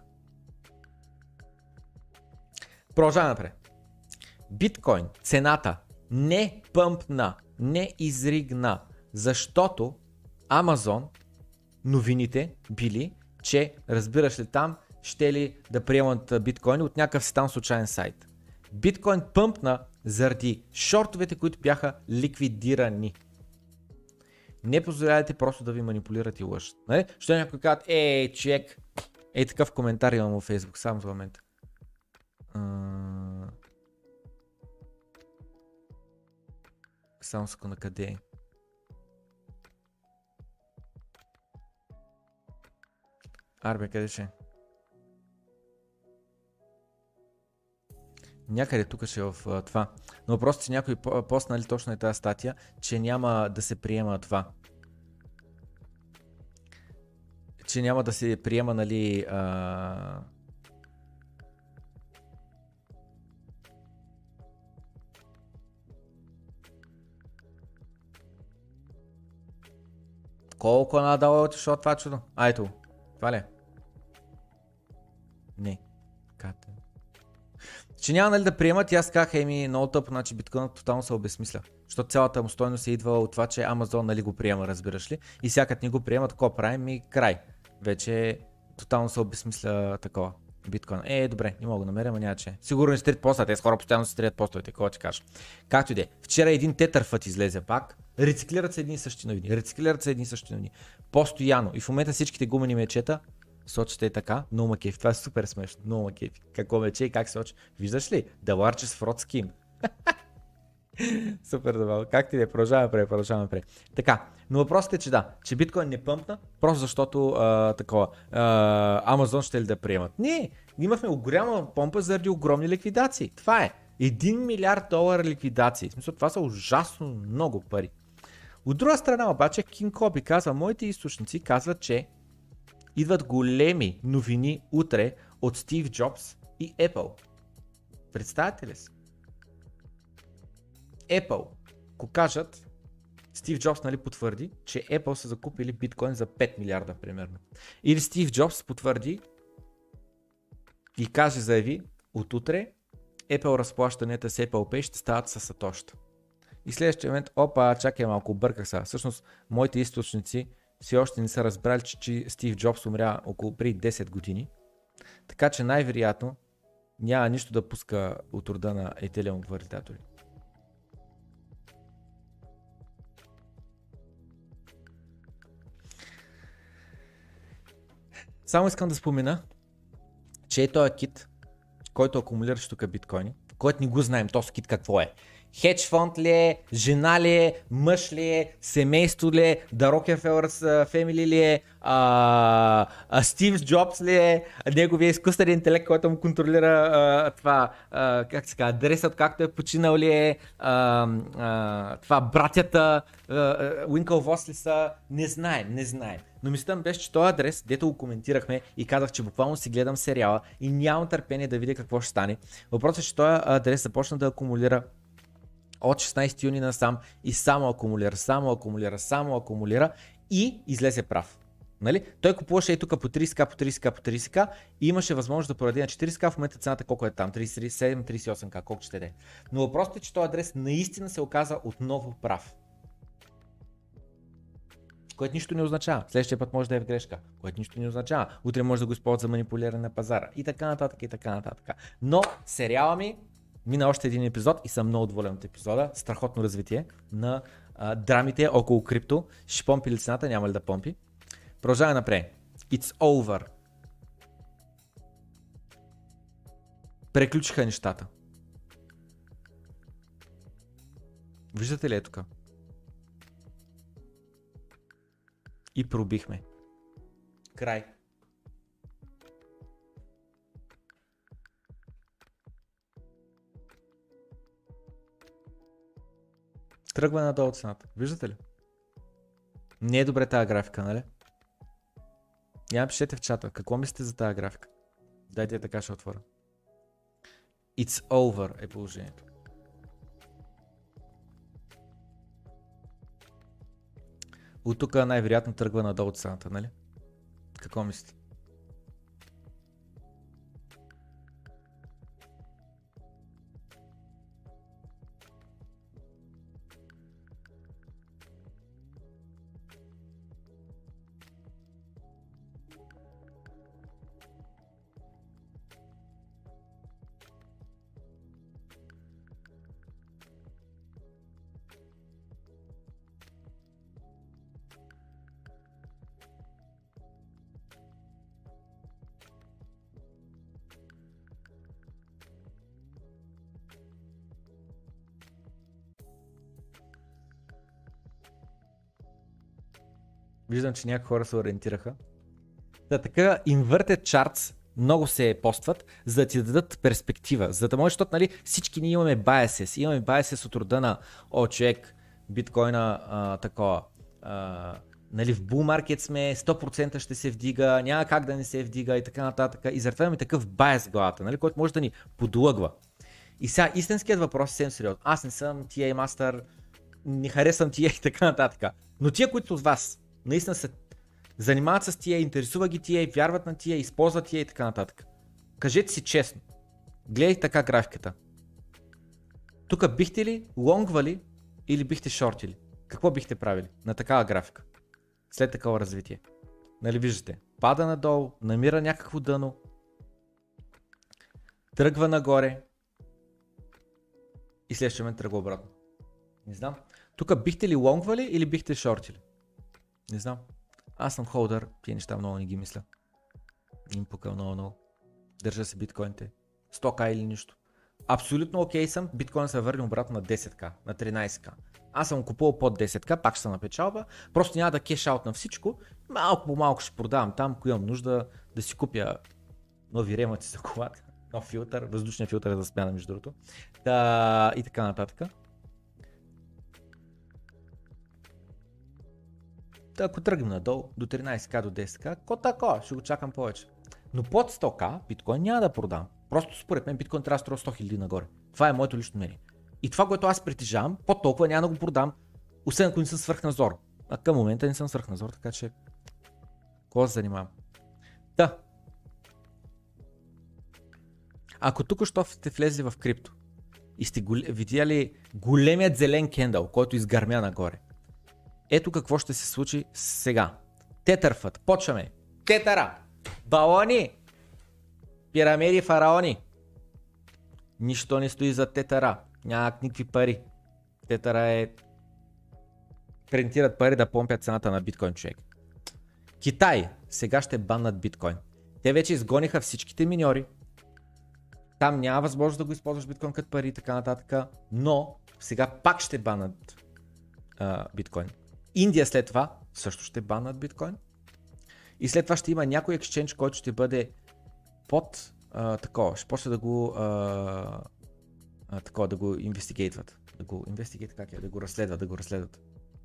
Продължаваме напред. Биткоин, цената не пъмпна, не изригна, защото Amazon новините били, че разбираш ли там, ще ли да приемат биткоини от някакъв си там случайен сайт. Биткоин пъмпна заради шортовете, които бяха ликвидирани. Не позволявайте просто да ви манипулират и лъжат. Нали? Що някой казват, човек, такъв коментар имам във Facebook, само за момента. Само секунда, къде е? Арбе, къде ще? Някъде тук ще е в това. Но въпросът, че някой постнали точно е тази статия, че няма да се приема това. Че няма да се приема, нали... Колко надолу отишло това чудо? Ето, това ли е? Не. Ката. че няма нали да приемат и аз казах, много тъпо, значи биткоинът тотално се обезсмисля. Защото цялата му стойност е идва от това, че Amazon нали го приема, разбираш ли? И сякаш ни го приемат, какво правим и край. Вече тотално се обезсмисля такова. Биткоин. Добре, не мога да намеря, но няма че. Сигурно не стрит поста, тези хора постоянно се стрят постовете, какво ти кажа. Както и де. Вчера един тетърфът излезе пак. Рециклират се едни и същи новини. Постоянно. И в момента всичките гумени мечета сочите така. No макеф. Това е супер смешно. No макеф. Какво мече и как се сочи. Виждаш ли? The largest fraud scheme. Супер добро. Как ти да продължаваме напред. Така, но въпросът е, че биткоин не пъмпна, просто защото Amazon ще ли да приемат. Не, имахме голяма помпа заради огромни ликвидации. Това е. $1 милиард ликвидации. В смисъл, това са ужасно много пари. От друга страна обаче, King Kobe казва, моите източници казват, че идват големи новини утре от Стив Джобс и Apple. Представяте ли си? Apple, ако кажат, Стив Джобс нали потвърди, че Apple са закупили биткоин за 5 милиарда примерно. Или Стив Джобс потвърди и заяви, от утре Apple разплащанията с Apple Pay ще стават със Сатошта. И следващия момент, чакай малко, обърках сега. Всъщност, моите източници все още не са разбрали, че Стив Джобс умря около преди 10 години. Така че най-вероятно няма нищо да пуска от рода на Ethereum валидатори. Само искам да спомена, че е този кит, който акумулираш тук биткоини, който не го знаем този кит какво е. Хедж фонд ли е, жена ли е, мъж ли е, семейство ли е, The Rockefeller Family ли е, Стив Джобс ли е, неговия изкуствен интелект, който му контролира как се казва, адресът, както е починал ли е, това братята, Уинкълвос ли са, не знаем. Но мислям беше, че този адрес, дето го коментирахме и казах, че буквално си гледам сериала и нямам търпение да видя какво ще стане. Въпросът е, че този адрес започна да акумулира от 16 юни насам и само акумулира и излезе прав. Нали? Той купуваше и тук по 30к и имаше възможност да продаде на 40к, в момента цената колко е там, 37, 38к, колко ще даде. Но въпросът е, че този адрес наистина се оказа отново прав. Което нищо не означава. Следващия път може да е в грешка, което нищо не означава. Утре може да го използват за манипулиране на пазара и така нататък. Но сериала ми мина още един епизод и съм много доволен от епизода. Страхотно развитие на драмите около крипто. Ще помпи ли цената, няма ли да помпи. Продължаваме напред. It's over. Преключиха нещата. Виждате ли е тук? И пробихме. Край. Тръгва надолу цената. Виждате ли? Не е добре тази графика, нали? Я пишете в чата. Какво мислите за тази графика? Дайте я така ще отворя. It's over е положението. От тук най-вероятно тръгва надолу цената, нали? Какво мислите? Виждам, че някои хора се ориентираха. Така, inverted charts много се постват, за да ти дадат перспектива. За да може, защото нали, всички ние имаме biases. Имаме biases от рода на човек, биткоина такова. Нали, в bull market сме, 100% ще се вдига, няма как да не се вдига и така нататък. И заради това имаме такъв bias в главата, нали, който може да ни подлъгва. И сега истинският въпрос е съвсем сериозен. Аз не съм TA мастър, не харесвам TA и така нататък. Но тия, които от вас наистина се занимават с тия, интересува ги тия, вярват на тия, използват тия и така нататък. Кажете си честно, Гледай така графиката. Тук бихте ли лонгвали или бихте шортили? Какво бихте правили на такава графика? След такова развитие. Нали виждате? Пада надолу, намира някакво дъно, тръгва нагоре и следващия момент тръгва обратно. Не знам. Тук бихте ли лонгвали или бихте шортили? Не знам. Аз съм холдър, тия неща много не ги мисля. Им пука много. Държа се биткоините. 100к или нищо. Абсолютно окей съм, биткоин се върне обратно на 10к, на 13к. Аз съм купувал под 10к, пак ще съм на печалба, просто няма да кеш аут на всичко, малко по малко ще продавам там, ако имам нужда да си купя нови ремъци за колата, нов филтър, въздушния филтър е за смяна между другото, и така нататък. Ако тръгнем надолу, до 13к, до 10к, ко тако, ще го чакам повече. Но под 100к биткоин няма да продам. Просто според мен биткоин трябва да струва 100 000 нагоре. Това е моето лично мнение. И това, което аз притежавам, под толкова няма да го продам, освен ако не съм свръхназор. А към момента не съм свръхназор, така че какво се занимавам? Да. Ако тук що сте влезли в крипто и сте видяли големият зелен кендъл, който изгърмя нагоре, ето какво ще се случи сега. Тетърфът, почваме. Тетъра, балони, пирамиди, фараони. Нищо не стои за тетъра, няма никакви пари. Тетъра е... принтират пари да помпят цената на биткоин, човек. Китай сега ще баннат биткоин. Те вече изгониха всичките миньори. Там няма възможност да го използваш биткоин като пари и така нататък, но сега пак ще баннат биткоин. Индия след това също ще баннат биткоин. И след това ще има някой екшенж, който ще бъде под такова. Ще почне да го такова, да го инвестигейтват. Да го инвестигейт как е? Да го разследват.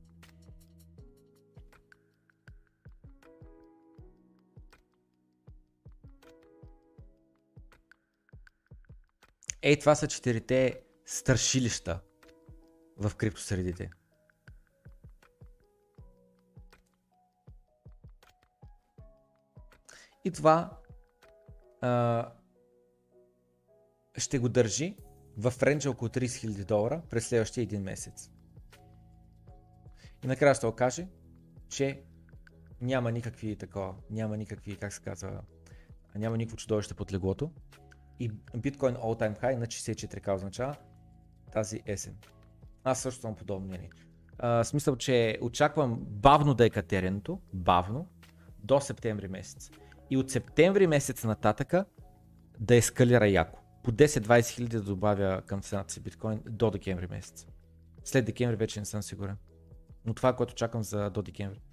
Ей, това са 4-те страшилища в криптосредите. И това ще го държи в ренджа около $30,000 през следващия един месец. И накрая ще окаже, че няма никакви как се казва, няма никакво чудовище под леглото. И биткоин all time high на 64к означава тази есен. Аз също съм подобно мнение. Смисъл, че очаквам бавно да е катеренето, бавно, до септември месец. И от септември месец нататъка да ескалира яко. По 10-20 хиляди да добавя към цената си биткоин до декември месец. След декември вече не съм сигурен. Но това е което чакам за до декември.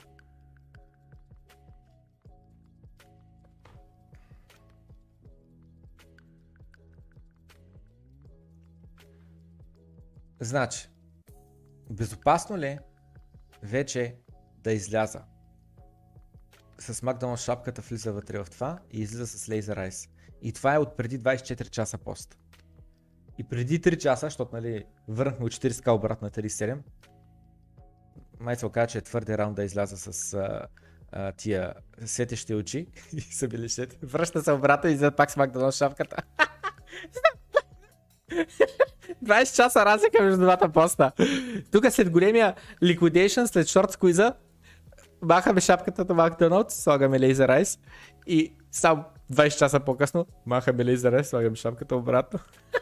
Значи, безопасно ли вече да изляза? С Макдоналд шапката влиза вътре в това и излиза с Laser Eyes. И това е от преди 24 часа пост. И преди 3 часа, защото нали, върнахме от 40к обратно на 37, май се оказа, че е твърде рано да изляза с тия светещи очи и са били шет. Връща се обратно и излиза пак с Макдоналд шапката. 20 часа разлика между двата поста. Тук след големия liquidation, след шорт сквиза, махаме шапката на Макдоналдс, слагаме Laser Eyes и само 20 часа по-късно махаме Laser Eyes, слагаме шапката обратно.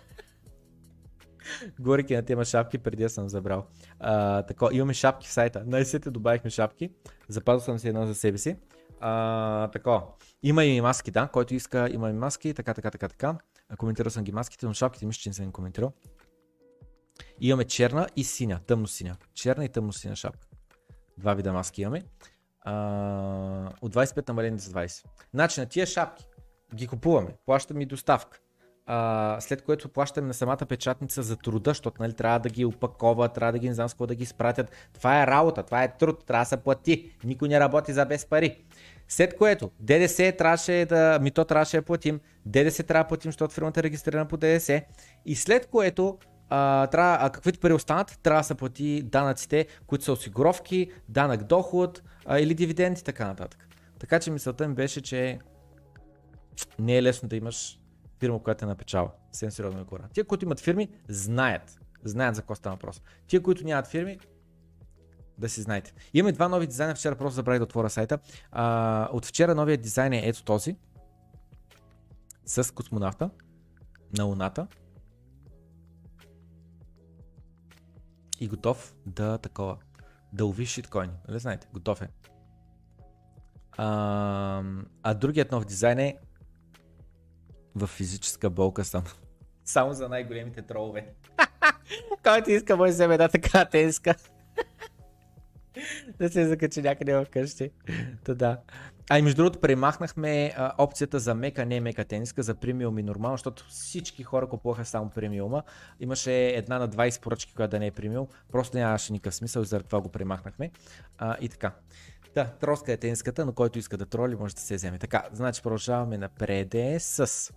Горики на тема шапки, преди да съм забрал. Тако, имаме шапки в сайта. Най-сетне добавихме шапки. Запазил съм си едно за себе си. Тако, има и маски, да, който иска, има и маски, така. Коментирал съм ги маските, но шапките мисля, че не съм ги коментирал. И имаме черна и синя, тъмно синя. Черна и тъмно синя шапка. Два вида маски имаме. От 25 намалени за 20. Значи на тия шапки ги купуваме, плащаме и доставка. След което плащаме на самата печатница за труда, защото нали, трябва да ги опаковат, трябва да ги не знам с какво да ги изпратят. Това е работа, това е труд, трябва да се плати. Никой не работи за без пари. След което ДДС трябваше да платим, ДДС трябва да платим, защото фирмата е регистрирана по ДДС. И след което каквито пари останат, трябва да се плати данъците, които са осигуровки, данък доход или дивиденд и така нататък. Така че мисълта ми беше, че не е лесно да имаш фирма, която е напечала. Съвсем сериозно ми говоря. Тия, които имат фирми, знаят за какво става въпрос. Тия, които нямат фирми, да си знаете. Имаме два нови дизайна, вчера просто забравих да отворя сайта. От вчера новият дизайн е ето този. С космонавта на Луната. И готов да лови шиткоини. Нали знаете? Готов е. А другият нов дизайн е в физическа болка само за най-големите тролове. Който иска, може да вземе една така тенска. Да се закачи някъде вкъщи. Да. И между другото премахнахме опцията за мека, не мека тениска, за премиум и нормално, защото всички хора купуваха само премиума. Имаше една на 20 поръчки, която да не е премиум, просто нямаше никакъв смисъл и заради това го премахнахме. И така. Да, тролска е тениската, но който иска да троли, може да се вземе. Така, значи продължаваме напред с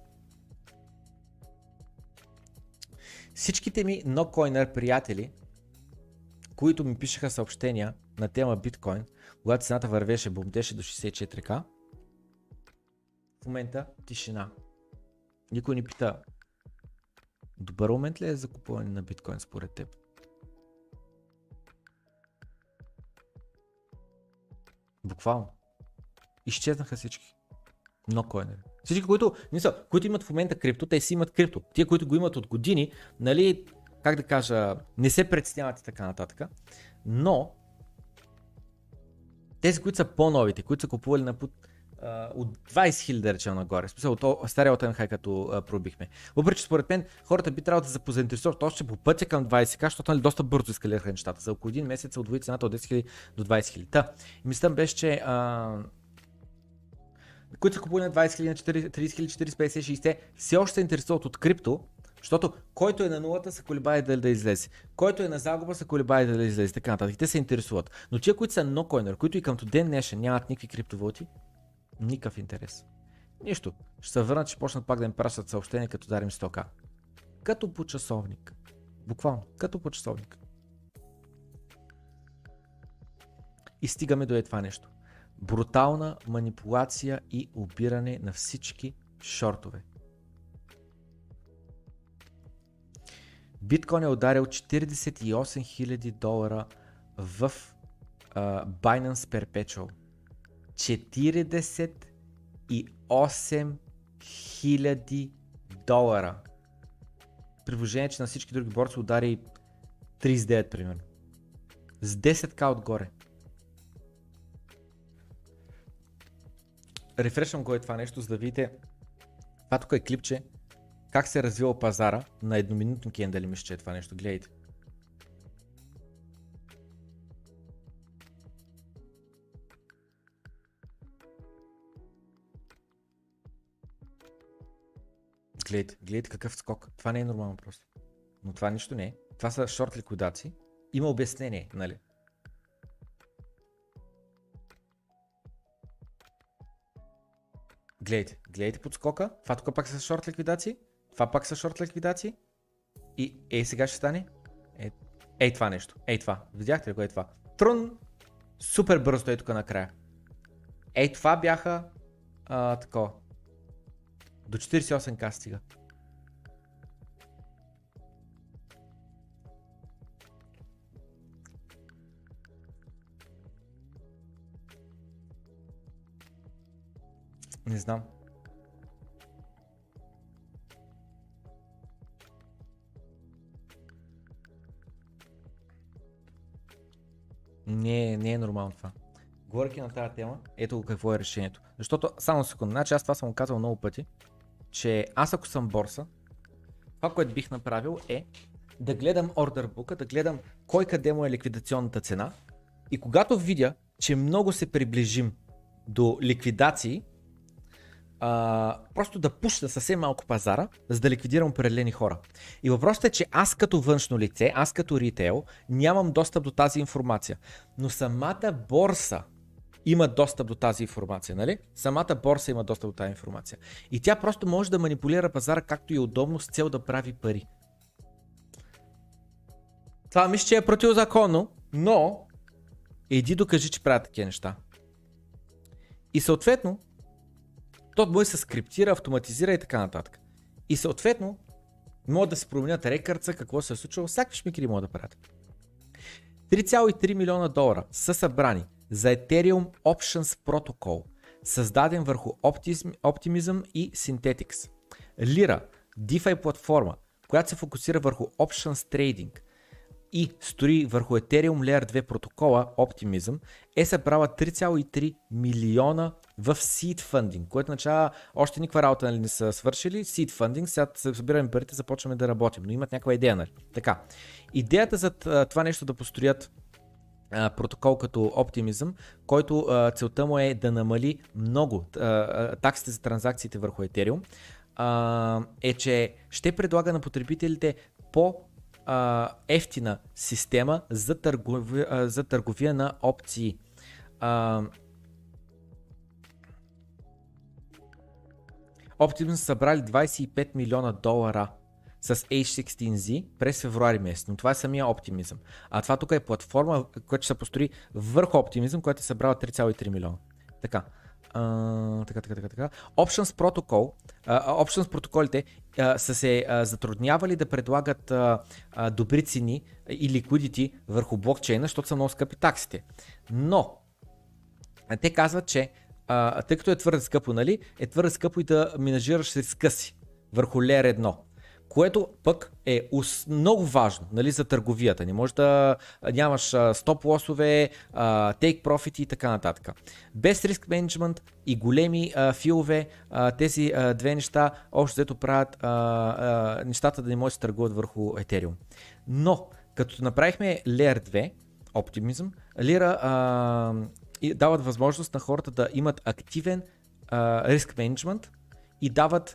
всичките ми NoCoiner приятели, които ми пишеха съобщения на тема биткоин, когато цената вървеше, бомдеше до 64к. В момента тишина. Никой ни пита, добър момент ли е за купуване на биткоин според теб? Буквално. Изчезнаха всички. NoCoiner. Всички, които имат в момента крипто, те си имат крипто. Тия, които го имат от години, нали, как да кажа, не се притесняват и така нататък. Но тези, които са по-новите, които са купували на пут от 20 000 да речем нагоре, в смисъл от стария OTNH, като пробихме. Въпреки че според мен хората би трябвало да се позаинтересуват още по пътя към 20к, защото нали, доста бързо ескалираха нещата. За около един месец се удвои цената от 10 000 до 20 000. Та, мислям беше, че които са купували на 20 000, на 30 000, 40, 50, 60, все още се интересуват от крипто, защото който е на нулата се колебае дали да излезе, който е на загуба се колебае дали да излезе, така нататък. Те се интересуват. Но тия, които са NoCoiner, които и към ден днешен нямат никакви криптовалути, никакъв интерес. Нищо. Ще се върнат, ще почнат пак да им пращат съобщения, като дарим 100к. Като по часовник. Буквално, като по часовник. И стигаме до това нещо. Брутална манипулация и обиране на всички шортове. Биткоин е ударил $48,000 в Binance Perpetual. $48,000. При положение, че на всички други борси удари 39 примерно. С 10к отгоре. Рефрешвам го е това нещо, за да видите. Това тук е клипче. Как се е развил пазара на едноминутно кендали, мисля, че е това нещо. Гледайте. Гледайте какъв скок. Това не е нормално просто. Но това нищо не е. Това са шорт ликвидации. Има обяснение, нали? Гледайте подскока. Това тук пак са шорт ликвидации. Това пак са шорт ликвидации. И сега ще стане. Това нещо. Това. Видяхте ли го това? Трун. Супер бързо е тук накрая. Това бяха такова. До 48к стига. Не знам. Не е нормално това. Говорейки на тази тема, ето какво е решението. Защото, само секунда, значи аз това съм го казал много пъти, че аз ако съм борса, това, което бих направил е да гледам ордербука, да гледам кой къде му е ликвидационната цена и когато видя, че много се приближим до ликвидации, просто да пушна съвсем малко пазара, за да ликвидирам определени хора. И въпросът е, че аз като външно лице, аз като ритейл, нямам достъп до тази информация. Но самата борса има достъп до тази информация, нали? Самата борса има достъп до тази информация. И тя просто може да манипулира пазара както и удобно с цел да прави пари. Това мисля, че е противозаконно, но иди докажи, че правят такива неща. И съответно, то може да се скриптира, автоматизира и така нататък. И съответно могат да се променят рекърдса, какво се е случило, всякакви шмикери могат да правят. 3,3 милиона долара са събрани за Ethereum Options Protocol, създаден върху Optimism и Synthetix. Lira, DeFi платформа, която се фокусира върху Options Trading и строи върху Ethereum Layer 2 протокола Optimism, е събрала 3,3 милиона в Seed Funding, което означава още никаква работа, нали, не са свършили. Seed Funding, сега събираме парите, започваме да работим, но имат някаква идея, нали? Така, идеята за това нещо да построят протокол като Optimism, който целта му е да намали много таксите за транзакциите върху Ethereum, е, че ще предлага на потребителите ефтина система за търговия на опции. Optimism са събрали 25 милиона долара с H16Z през февруари месец, но това е самия Optimism. А това тук е платформа, която ще се построи върху Optimism, която е събрала 3,3 милиона. Така. Options протоколите са се затруднявали да предлагат добри цени и ликвидити върху блокчейна, защото са много скъпи таксите. Но те казват, че тъй като е твърде скъпо, нали, е твърде скъпо и да менажираш риска си върху Layer 1. Което пък е много важно, нали, за търговията. Не може да нямаш стоп-лосове, take profit и така нататък. Без риск менеджмент и големи филове, тези две неща общо взето правят нещата да не може да се търгуват върху Ethereum. Но като направихме Layer 2, Optimism, Lira дават възможност на хората да имат активен риск менеджмент и дават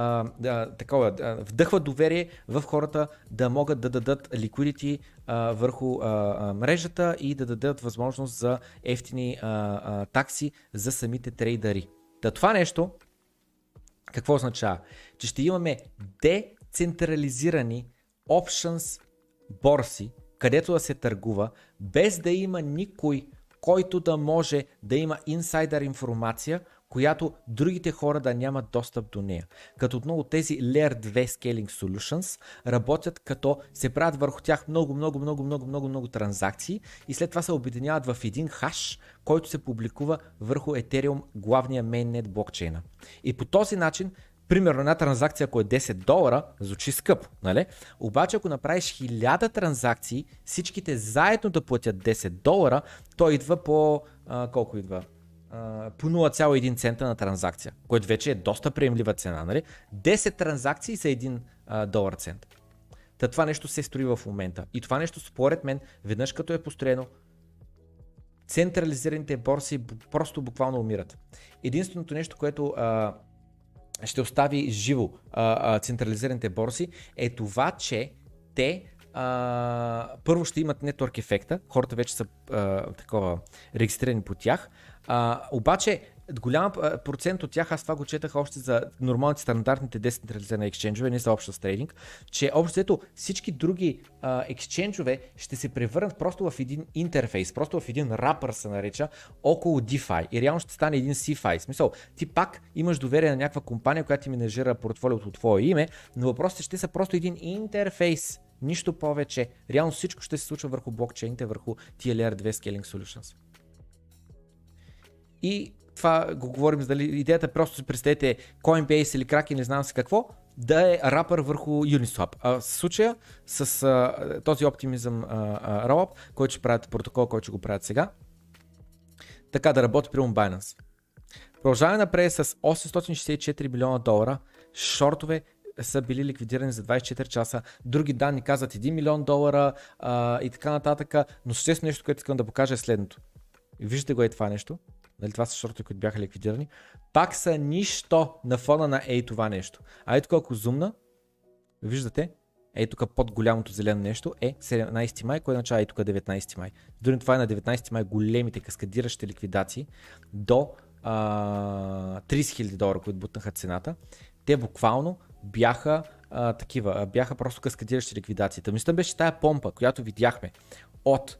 вдъхват доверие в хората да могат да дадат liquidity върху мрежата и да дадат възможност за ефтини такси за самите трейдъри. Това нещо какво означава? Че ще имаме децентрализирани options борси, където да се търгува, без да има никой, който да може да има инсайдър информация, която другите хора да нямат достъп до нея. Като отново тези Layer 2 Scaling Solutions работят като се правят върху тях много транзакции и след това се обединяват в един хаш, който се публикува върху Ethereum, главния mainnet блокчейна. И по този начин, примерно една транзакция, ако е 10 долара, звучи скъпо, нали? Обаче ако направиш 1000 транзакции, всичките заедно да платят 10 долара, то идва по колко идва? По 0,1 цента на транзакция, което вече е доста приемлива цена, нали? 10 транзакции са 1 долар цент. Това нещо се строи в момента. И това нещо според мен, веднъж като е построено, централизираните борси просто буквално умират. Единственото нещо, което ще остави живо централизираните борси е това, че те първо ще имат нетворк ефекта, хората вече са регистрирани по тях, обаче голям процент от тях, аз това го четах още за нормалните стандартните децентрализирани ексченджове, не за Options Trading, че общо всички други ексченджове ще се превърнат просто в един интерфейс, просто в един рапър се нарича, около DeFi и реално ще стане един CeFi. В смисъл, ти пак имаш доверие на някаква компания, която ти менажира портфолиото от твое име, но въпросите ще са просто един интерфейс. Нищо повече. Реално всичко ще се случва върху блокчейните, върху тия Layer 2 Scaling Solutions. И това го говорим, дали идеята е просто си представете Coinbase или Kraken, не знам си какво, да е рапър върху Uniswap. В случая с този Optimism Rollup, който ще правят протокол, който ще го правят сега, така да работи при Binance. Продължаваме напред с 864 милиона долара, шортове са били ликвидирани за 24 часа, други данни казват 1 милион долара и така нататък, но съществено нещо, което искам да покажа е следното. Виждате го е това нещо, нали, това са шортове, които бяха ликвидирани, пак са нищо на фона на това нещо. А ето ако зумна, виждате, тук под голямото зелено нещо е 17 май, кое означава тук 19 май. Дори това е на 19 май големите каскадиращи ликвидации до 30 000 долара, които бутнаха цената. Те буквално бяха бяха просто каскадиращи ликвидациите. Мисля беше тая помпа, която видяхме от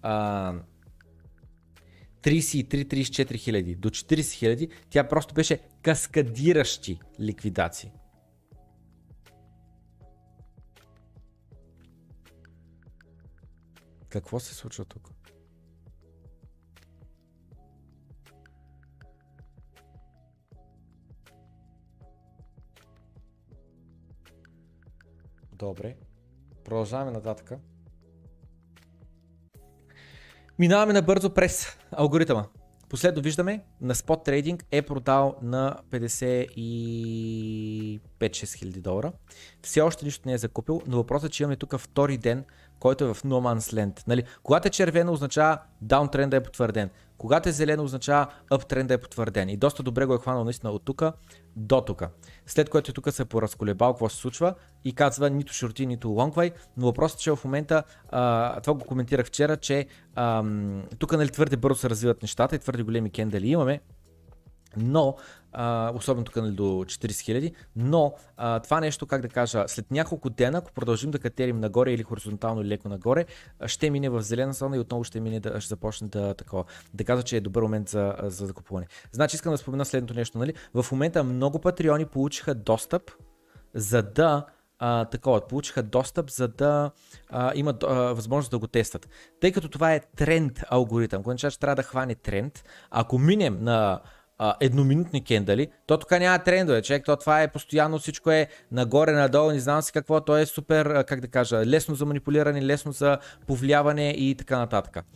33-34 хиляди до 40 хиляди, тя просто беше каскадиращи ликвидации. Какво се случва тук? Добре. Продължаваме нататък. Минаваме набързо през алгоритъма. Последно виждаме, на спот трейдинг е продал на 55-6 хиляди долара. Все още нищо не е закупил, но въпросът е, че имаме тук втори ден, който е в No Man's Land. Нали? Когато е червено, означава даунтренда е потвърден. Когато е зелено, означава uptrend е потвърден. И доста добре го е хванал наистина от тук до тук. След което тук се поразколебал какво се случва и казва нито шорти, нито лонгвай. Но въпросът е, че в момента, това го коментирах вчера, че тук нали, твърде бързо се развиват нещата и твърде големи кендали имаме. Но, особено тук нали, до 40 000, но това нещо, как да кажа, след няколко дена, ако продължим да катерим нагоре или хоризонтално или леко нагоре, ще мине в зелена зона и отново ще мине ще започне да казва, че е добър момент за закупуване. Значи искам да спомена следното нещо, нали? В момента много патреони получиха достъп, за да получиха достъп, за да имат възможност да го тестват. Тъй като това е тренд алгоритъм, който означава, че трябва да хване тренд, ако минем на едноминутни кендали, то тук няма трендове, човек, то това е постоянно, всичко е нагоре, надолу, не знам си какво, то е супер, как да кажа, лесно за манипулиране, лесно за повлияване и така нататък.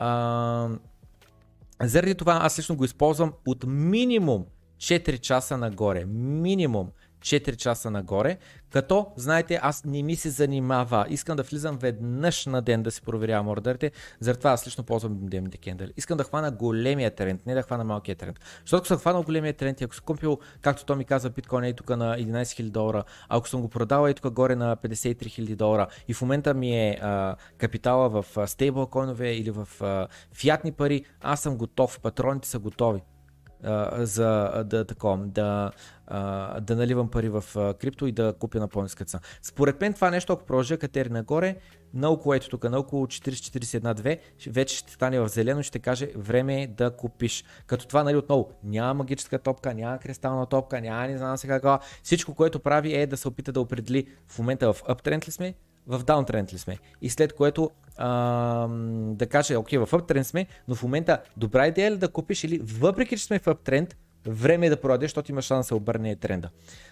Заради това аз лично го използвам от минимум 4 часа нагоре, минимум 4 часа нагоре, като, знаете, аз не ми се занимава, искам да влизам веднъж на ден да си проверявам ордерите, затова аз лично ползвам дневните кендали. Искам да хвана големия тренд, не да хвана малкия тренд. Защото ако съм хванал големия тренд и ако съм купил, както то ми казва, биткоин е тук на 11 000 долара, ако съм го продал е тук горе на 53 000 долара и в момента ми е капитала в стейблкоинове или в фиатни пари, аз съм готов, патроните са готови. За да наливам пари в крипто и да купя на по-ниска цена. Според мен това нещо, ако продължа катери нагоре, на около 40-41-2, вече ще стане в зелено и ще каже време е да купиш. Като това, нали, отново, няма магическа топка, няма кристална топка, няма не знам сега каква. Всичко, което прави е да се опита да определи в момента в uptrend ли сме, в даунтренд ли сме. И след което да каже, окей, в uptrend сме, но в момента добра идея ли да купиш или въпреки, че сме в uptrend, време е да продадеш, защото има шанс да се обърне тренда.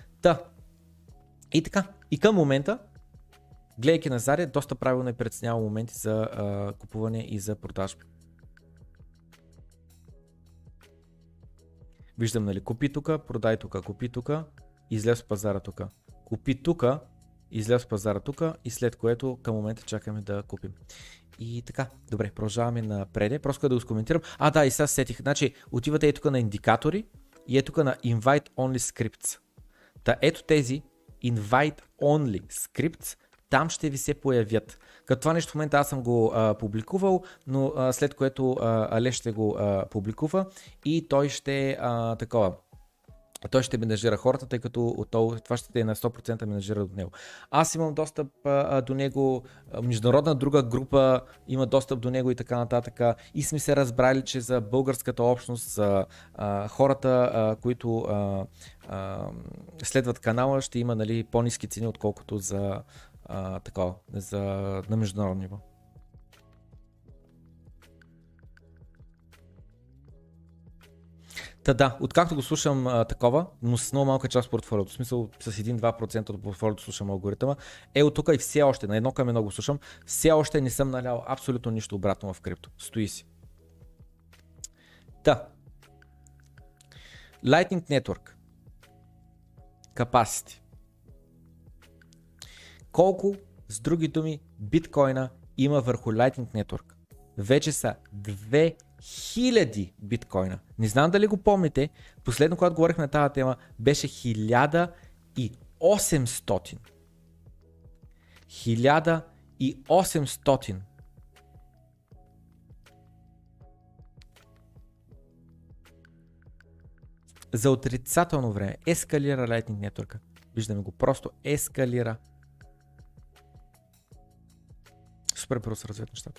И така, и към момента, гледайки назад, доста правилно е преценява моменти за купуване и за продажба. Виждам, нали, купи тук, продай тук, купи тук, излез в пазара тук. Купи тук, излез в пазара тук и след което към момента чакаме да купим. И така, добре, продължаваме напред. Просто да го скоментирам. Да, и сега сетих. Значи, отивате тук на индикатори и тук на Invite Only Scripts. Ето тези Invite Only Scripts, там ще ви се появят. Като това нещо в момента аз съм го публикувал, но след което Алеш ще го публикува и той ще той ще менажира хората, тъй като това ще е на 100% менажира от него. Аз имам достъп до него, международна друга група има достъп до него и така нататък. И сме се разбрали, че за българската общност, за хората, които следват канала, ще има, нали, по-ниски цени, отколкото на международно ниво. Да, откакто го слушам такова, но с много малка част от портфолиото, в смисъл с 1-2% от портфолиото слушам алгоритъма, от тук и все още, на едно към едно го слушам, все още не съм налял абсолютно нищо обратно в крипто. Стои си. Lightning Network. Capacity. Колко, с други думи, биткоина има върху Lightning Network? Вече са 2000 биткоина. Не знам дали го помните, последно когато говорихме на тази тема беше 1800. 1800. За отрицателно време ескалира Lightning Network. Виждаме го, просто ескалира. Супер бързо се развиват нещата.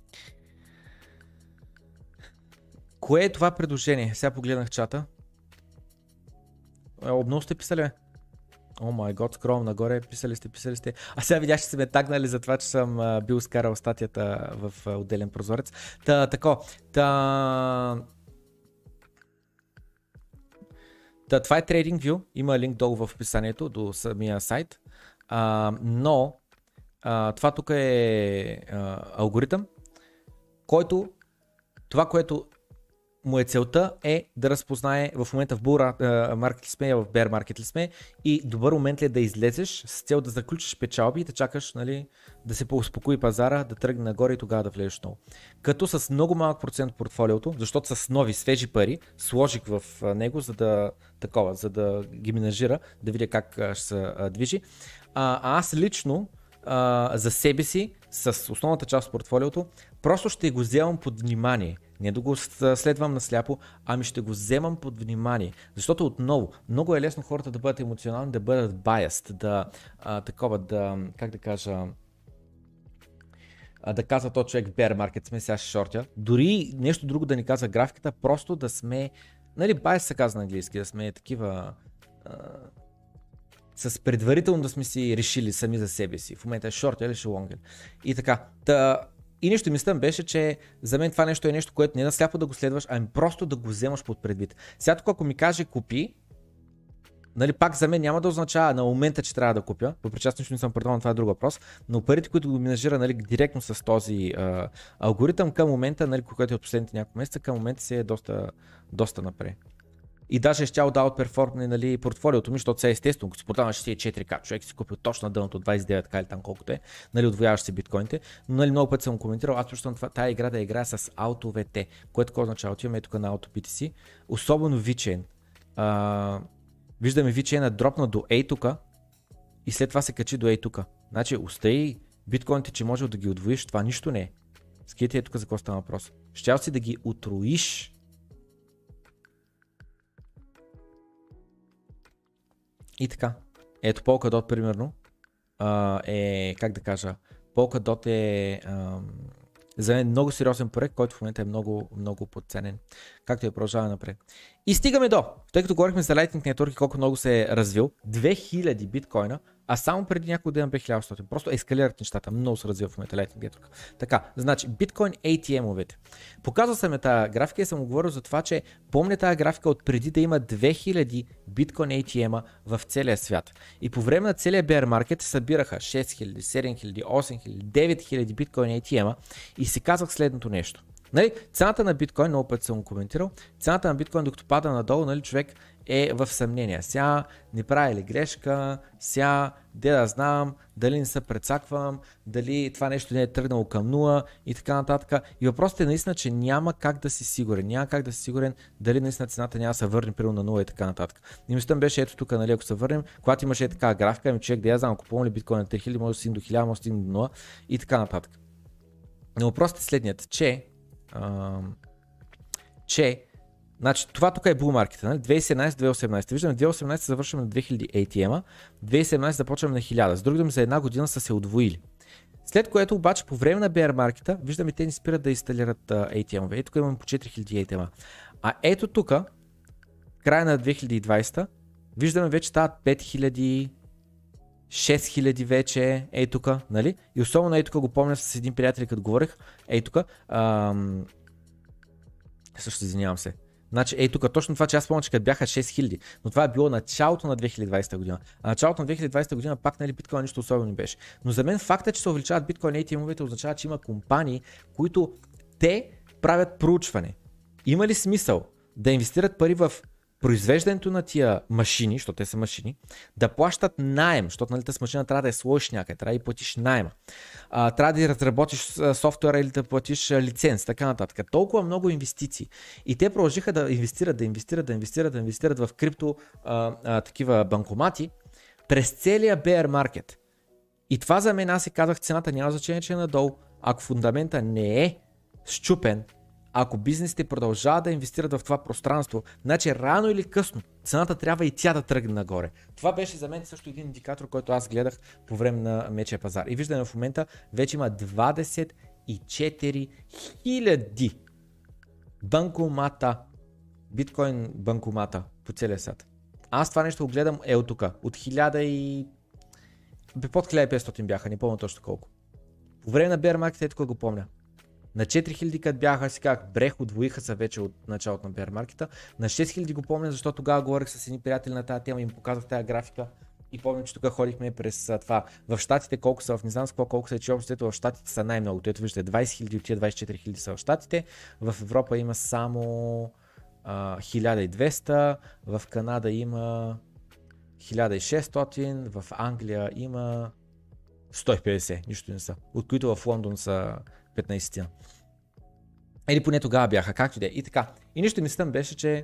Кое е това предложение? Сега погледнах чата. Обново сте писали, бе? О май гот, скролвам нагоре, писали сте. А сега видях, че са ме тагнали за това, че съм бил скарал статията в отделен прозорец. Това е TradingView, има линк долу в описанието до самия сайт, но това тук е алгоритъм, който това, което му е целта е да разпознае в момента в bull market ли сме, в bear market ли сме и добър момент ли е да излезеш с цел да заключиш печалби и да чакаш, нали, да се поуспокои пазара, да тръгне нагоре и тогава да влезеш отново. Като с много малък процент портфолиото, защото с нови свежи пари сложих в него, за да ги менажира, да видя как ще се движи. Аз лично за себе си, с основната част от портфолиото, просто ще го вземам под внимание. Не да го следвам насляпо, ами ще го вземам под внимание. Защото отново, много е лесно хората да бъдат емоционални, да бъдат biased, да казва този човек в bear market сме, сега ще шортя. Дори нещо друго да ни казва графиката, просто да сме, нали, bias се казва на английски, да сме такива с предварително да сме си решили сами за себе си. В момента е шорт или ще лонгер. И така. И нещо мислям беше, че за мен това нещо е нещо, което не е насляпо да го следваш, ами просто да го вземаш под предвид. Сега тук, ако ми каже купи, нали, пак за мен няма да означава на момента, че трябва да купя, въпреки че не съм предавал, това е друг въпрос, но парите, които го менажира, нали, директно с този алгоритъм към момента, нали, който е от последните няколко месеца, към момента си е доста напред. И даже ще да outperform, нали, портфолиото ми, защото сега естествено, ако си продаваш 64к, човек си купил точно на дъното 29к или там колкото е, нали, отвояваш си биткоините, но нали, много пъти съм коментирал, аз почвам тази игра да играя с аутовете, което означава, отиваме тук на AutoBTC, особено VeChain. Виждаме VeChain дропна до A тук и след това се качи до A тук. Значи остави биткоините, че може да ги отвоиш, това нищо не е. Скидайте е тук за какво става въпрос. Щял си да ги утроиш. И така, ето Polkadot примерно Polkadot е за мен много сериозен проект, който в момента е много подценен, както я продължава напред. И стигаме тъй като говорихме за Lightning Network и колко много се е развил, 2000 биткоина, а само преди няколко дена бе 1100. Просто ескалират нещата, много се развива в момента Lightning Network. Така, значи биткоин ATM-овете. Показал съм тази графика и съм говорил за това, че помня тази графика от преди да има 2000 биткоин ATM-а в целия свят. И по време на целия bear market се събираха 6000, 7000, 8000, 9000 биткоин ATM-а и си казах следното нещо. Нали, цената на биткоин, много път съм коментирал, цената на биткоин докато пада надолу, нали, човек е в съмнение. Сега не прави ли грешка, сега да знам, дали не се прецаквам, дали това нещо не е тръгнало към нула и така нататък. И въпросът е наистина, че няма как да си сигурен. Няма как да си сигурен дали наистина цената няма да се върне примерно на нула и така нататък. И мислям беше ето тук, нали, ако се върнем, когато имаше така графика, ами човек да я знам, ако помня ли биткоин на 3000, може да стигне до 1000, може да стигне до 0 и така нататък. Но въпросът е следният, значи това тук е bull market, нали? 2017-2018. Виждаме 2018 завършваме на 2000 ATM-а, 2017 започваме на 1000. С други думи за една година са се удвоили. След което обаче по време на bear market виждаме те ни спират да инсталират ATM-ове. Ето тук имаме по 4000 ATM-а. А ето тук, края на 2020, виждаме вече стават 5000, 6000 вече, ей тук, нали? И особено ей тук го помня с един приятел, като говорех, ей тук, също извинявам се. Значи, ей тук, точно това, че аз помня, че като бяха 6000, но това е било началото на 2020 година. А началото на 2020 година пак, нали, биткоин нищо особено не беше. Но за мен факта, че се увеличават биткоин ATM-овете, означава, че има компании, които те правят проучване. Има ли смисъл да инвестират пари в произвеждането на тия машини, защото те са машини, да плащат наем, защото, нали, тази машина трябва да я сложиш някъде, трябва да и платиш наема, трябва да разработиш софтуера или да платиш лиценз, така нататък. Толкова много инвестиции. И те продължиха да инвестират в крипто такива банкомати през целия bear market. И това за мен, аз си казах, цената няма значение, че е надолу, ако фундамента не е счупен, ако бизнесите продължават да инвестират в това пространство, значи рано или късно цената трябва и тя да тръгне нагоре. Това беше за мен също един индикатор, който аз гледах по време на мечия пазар. И виждаме в момента вече има 24 000 банкомата, биткоин банкомата по целия свят. Аз това нещо го гледам от тук. От 1000 и... Под 1500 бяха, не помня точно колко. По време на bear market, тук го помня. На 4000 като бяха, си казах, брех, удвоиха се вече от началото на bear market. На 6000 го помня, защото тогава говорих с едни приятели на тази тема и им показах тази графика. И помня, че тук ходихме през това. В щатите колко са, в не знам с колко са, че общо в щатите са най-много. Ето виждате, 20 000 от тия 24 000 са в щатите. В Европа има само 1200, в Канада има 1600, в Англия има 150, нищо не са. От които в Лондон са 15. Или поне тогава бяха, както и да е. И така. И нищо мислям беше, че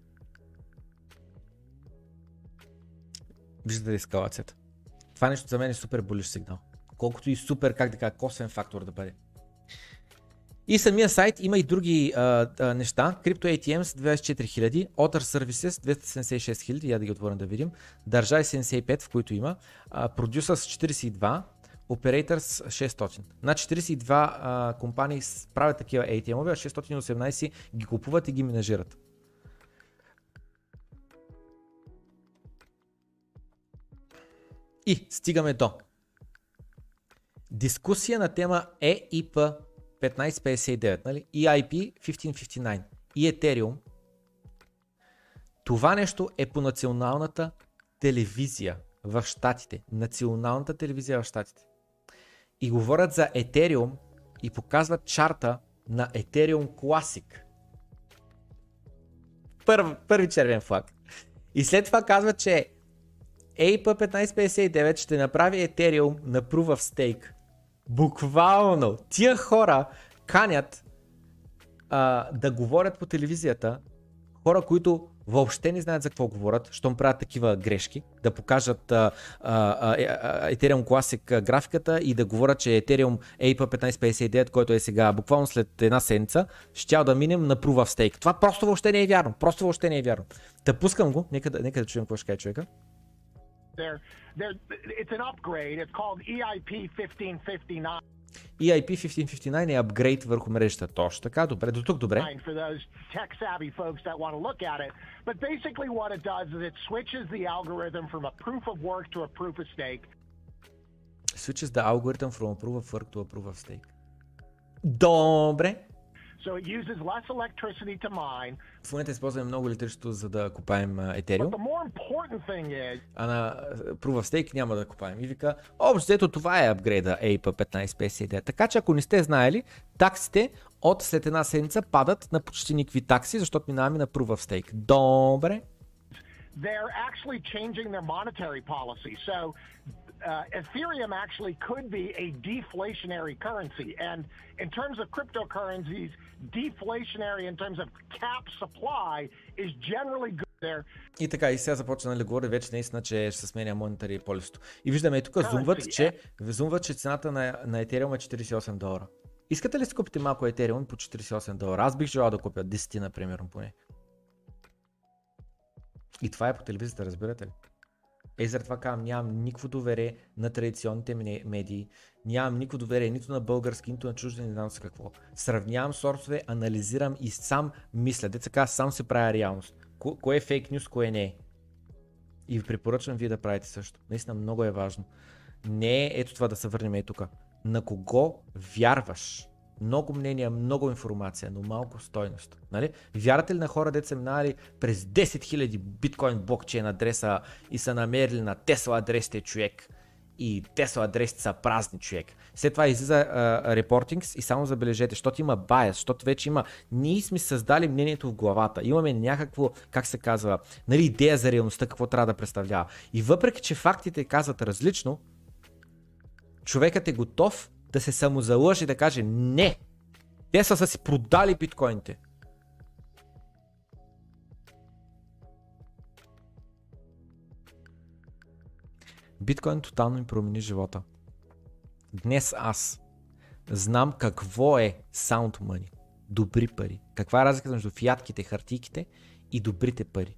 виждате ли ескалацията. Това нещо за мен е супер булиш сигнал. Колкото и супер, как да кажа, косвен фактор да бъде. И самия сайт има и други неща. Crypto ATMs 24 000, Other Services 276 000, я да ги отворим да видим. Държави 75, в които има. Producers 42, Operators 600. На 42 компании правят такива ATM-ове, а 618 ги купуват и ги менажират. И стигаме до дискусия на тема EIP 1559, нали? EIP 1559 и Ethereum. Това нещо е по националната телевизия в щатите. Националната телевизия в щатите. И говорят за Ethereum и показват чарта на Ethereum Classic. Първи червен флаг. И след това казват, че EIP 1559 ще направи Ethereum на Proof of Stake. Буквално тия хора канят да говорят по телевизията, хора, които въобще не знаят за какво говорят, щом правят такива грешки, да покажат Ethereum Classic графиката и да говорят, че Ethereum EIP 1559, който е сега буквално след една седмица, щял да минем на Proof of Stake. Това просто въобще не е вярно. Просто въобще не е вярно. Та пускам го, нека да чуем какво ще каже човека. It's an upgrade. It's called EIP 1559. EIP 1559 е апгрейд върху мрежата. Точно така, добре, до тук добре. For those tech-savvy folks that want to look at it. But basically what it does is it switches the algorithm from a proof of work to a proof of stake. Switches the algorithm from a proof of work to a proof of stake. Добре. So it uses less electricity to mine. В момента използваме много електричество, за да купаем Ethereum. But the more important thing is... А на Proof of Stake няма да купаем. И вика, общо ето това е апгрейда EIP 1559. Така че ако не сте знаели, таксите от след една седмица падат на почти никакви такси, защото минаваме на Proof of Stake. Добре. They're actually changing their monetary policy. So Ethereum actually could be a deflationary currency. And in terms of cryptocurrencies, deflationary in terms of cap supply is generally good there. И така, и сега започна да говори вече наистина, че ще се сменя monetary policy. И виждаме и тук зумват, че цената на Ethereum е $48. Искате ли си купите малко Ethereum по $48? Аз бих желал да купя 10, например, поне. И това е по телевизията, разбирате ли? Заради това казвам, нямам никакво доверие на традиционните медии, нямам никакво доверие нито на български, нито на чужди, не знам с какво. Сравнявам сорсове, анализирам и сам мисля. Деца казва, сам се правя реалност. Кое е фейк нюс, кое не е. И ви препоръчвам вие да правите също. Наистина много е важно. Не е ето това да се върнем и тук. На кого вярваш? Много мнения, много информация, но малко стойност. Нали? Вярвате ли на хора, деца минали през 10 000 биткоин блокчейн адреса и са намерили на Тесла адресите човек и Тесла адресите са празни човек. След това излиза репортингс и само забележете, защото има байас, защото вече има, ние сме създали мнението в главата, имаме някакво, как се казва, нали, идея за реалността, какво трябва да представлява. И въпреки, че фактите казват различно, човекът е готов да се самозалъжи и да каже не, те са си продали биткоините. Биткоин тотално ми промени живота. Днес аз знам какво е sound money, добри пари. Каква е разликата между фиатките, хартийките и добрите пари.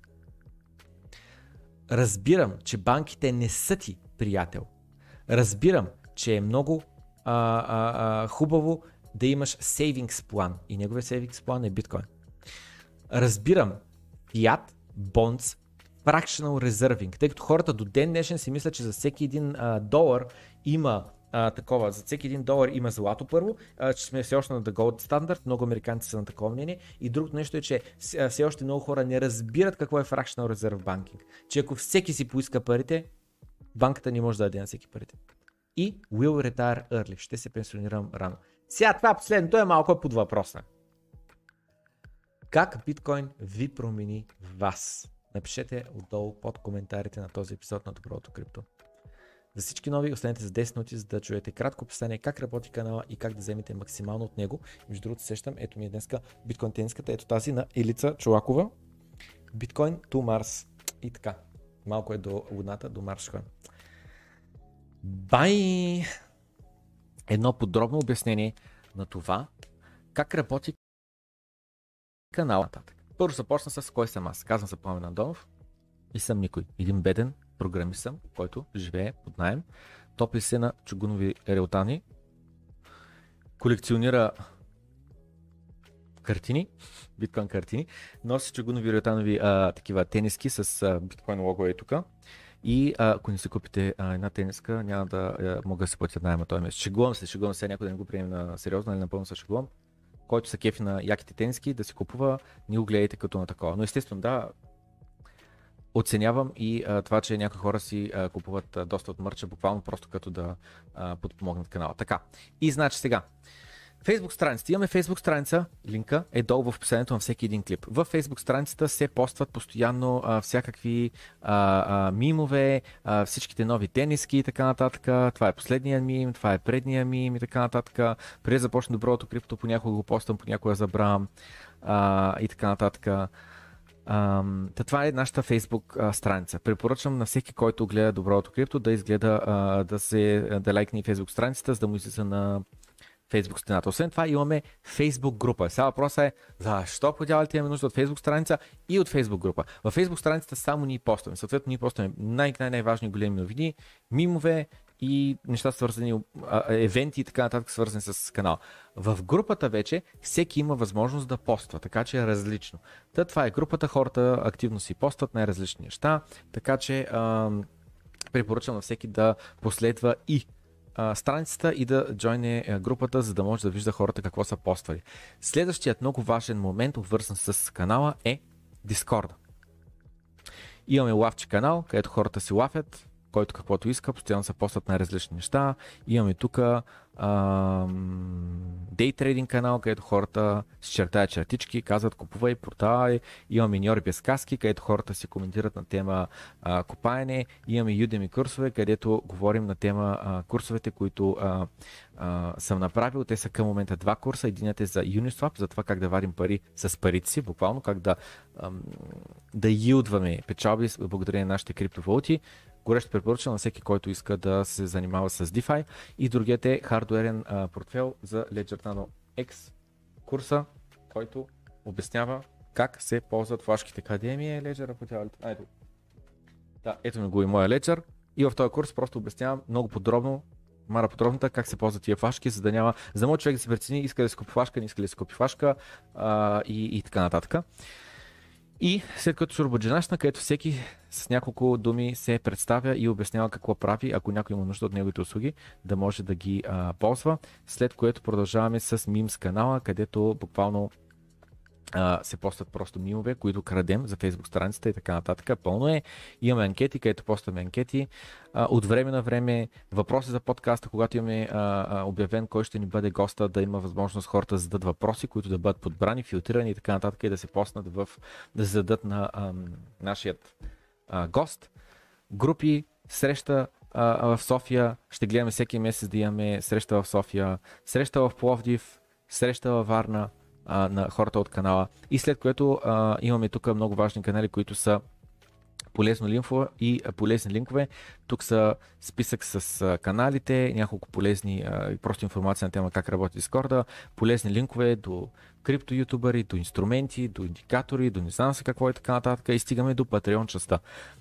Разбирам, че банките не са ти приятел. Разбирам, че е много хубаво да имаш savings план и неговия savings план е биткоин. Разбирам, fiat, bonds, fractional reserving, тъй като хората до ден днешен си мислят, че за всеки един долар има такова, за всеки $1 има злато първо, че сме все още на the gold стандарт, много американци са на такова мнение и другото нещо е, че все още много хора не разбират какво е fractional reserve banking, че ако всеки си поиска парите, банката не може да даде на всеки парите. И will retire early, ще се пенсионирам рано. Сега това последното е малко под въпрос. Как биткоин ви промени вас? Напишете отдолу под коментарите на този епизод на Доброто крипто. За всички нови, останете за 10 минути, за да чуете кратко описание как работи канала и как да вземете максимално от него. Между другото сещам, ето ми е днеска биткоин тениската, ето тази на Елица Чолакова. Биткоин to Mars. И така, малко е до Луната, до Марс. Бай! Едно подробно обяснение на това как работи канала. Първо започна с кой съм аз. Казвам се Пламен Андонов и съм никой. Един беден програмист съм, който живее под наем, топли се на чугунови реотани, колекционира картини, биткоин картини, носи чугунови реотанови такива тениски с биткоин лого е тук. И ако не си купите една тениска, няма да мога да се платя найема този месец. Шегувам се, някой да не го приеме на сериозно, или напълно се шегувам. Който са кефи на яките тениски, да си купува, не го гледайте като на такова. Но естествено, да, оценявам и това, че някои хора си купуват доста от мърча, буквално просто като да подпомогнат канала. Така, и значи сега, Facebook страницата. Имаме Facebook страница, линка е долу в описанието на всеки един клип. В Facebook страницата се постват постоянно всякакви мимове, всичките нови тениски и така нататък. Това е последния мим, това е предния мим и така нататък. Преди да започне Доброто крипто, понякога го постам, понякога забравям и така нататък. Това е нашата Facebook страница. Препоръчвам на всеки, който гледа Доброто крипто, да изгледа, да лайкне Facebook страницата, за да му излиза на Facebook стената. Освен това имаме Facebook група. Сега въпросът е защо подявалите имаме нужда от Facebook страница и от Facebook група. В Facebook страницата само ние постваме. Съответно ние постваме най-важни големи новини, мимове и неща свързани, евенти и така нататък свързани с канала. В групата вече всеки има възможност да поства, така че е различно. Това е групата, хората активно си постват най-различни неща, така че препоръчвам на всеки да последва и страницата и да джойне групата, за да може да вижда хората какво са поствали. Следващият много важен момент, обвързан с канала, е Discord. Имаме лавче канал, където хората си лафят, който каквото иска, постоянно се постват най-различни неща. Имаме тук дейтрейдинг канал, където хората си чертаят чертички, казват купувай, продавай. Имаме миньори без каски, където хората си коментират на тема копаене. Имаме Udemy курсове, където говорим на тема курсовете, които съм направил. Те са към момента 2 курса. Единият е за Uniswap, за това как да вадим пари с парите си, буквално как да йилдваме печалби благодарение на нашите криптовалути. Горещо препоръчвам на всеки, който иска да се занимава с DeFi. И другият е хардуерен портфел за Ledger Nano X курса, който обяснява как се ползват флашките. Къде ми е Ledger? Ето ми го и моя Ledger. И в този курс просто обяснявам много подробно, подробната как се ползват тия флашки, за да може човек да се прецени, иска да си купи флашка, не иска да си купи флашка и така нататък. И след като шурбаджанащина, където всеки с няколко думи се представя и обяснява какво прави, ако някой има нужда от неговите услуги, да може да ги ползва. След което продължаваме с мимс канала, където буквално се постват просто мимове, които крадем за Facebook страницата и така нататък. Пълно е. Имаме анкети, където постваме анкети. От време на време въпроси за подкаста, когато имаме обявен кой ще ни бъде госта, да има възможност хората да зададат въпроси, които да бъдат подбрани, филтрирани и така нататък и да се постнат да зададат на нашият гост. Групи, среща в София. Ще гледаме всеки месец да имаме среща в София, среща в Пловдив, среща във Варна на хората от канала. И след което имаме тук много важни канали, които са полезно линфо и полезни линкове. Тук са списък с каналите, няколко полезни, просто информация на тема как работи Discord, полезни линкове до крипто ютубъри, до инструменти, до индикатори, до не знам се какво и така нататък и стигаме до Patreon частта.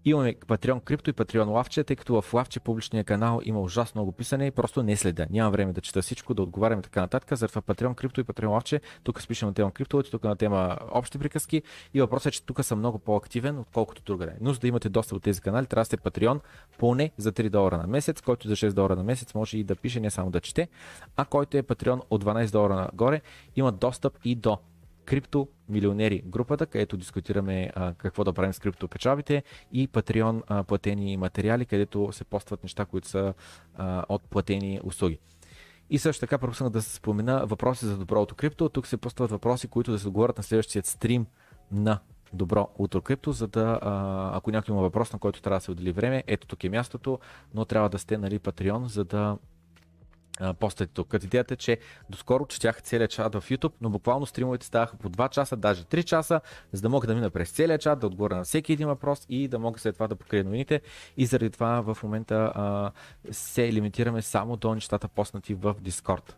Имаме Patreon Crypto и Patreon Лавче, тъй като в Лавче публичния канал има ужасно много писане и просто не следя. Нямам време да чета всичко, да отговарям и така нататък. Затова Patreon Crypto и Patreon Лавче, тук спишем на тема криптовалути, тук на тема общи приказки и въпросът е, че тук съм много по-активен, отколкото другаде. Но за да имате достъп до тези канали, трябва да сте Patreon поне за $3 на месец, който за $6 на месец може и да пише, не само да чете, а който е Patreon от $12 нагоре, има достъп и до Крипто милионери групата, където дискутираме какво да правим с криптопечалбите и Patreon платени материали, където се постват неща, които са от платени услуги. И също така пропуснах да се спомена въпроси за доброто крипто. Тук се постват въпроси, които да се отговорят на следващия стрим на Добро утро крипто, за да ако някой има въпрос, на който трябва да се отдели време, ето тук е мястото, но трябва да сте Patreon, за да постате тук. Като идеята е, че доскоро четях целият чат в YouTube, но буквално стримовете ставаха по 2 часа, даже 3 часа, за да мога да мина през целият чат, да отговоря на всеки един въпрос и да мога след това да покрия новините. И заради това в момента се лимитираме само до нещата постнати в Discord.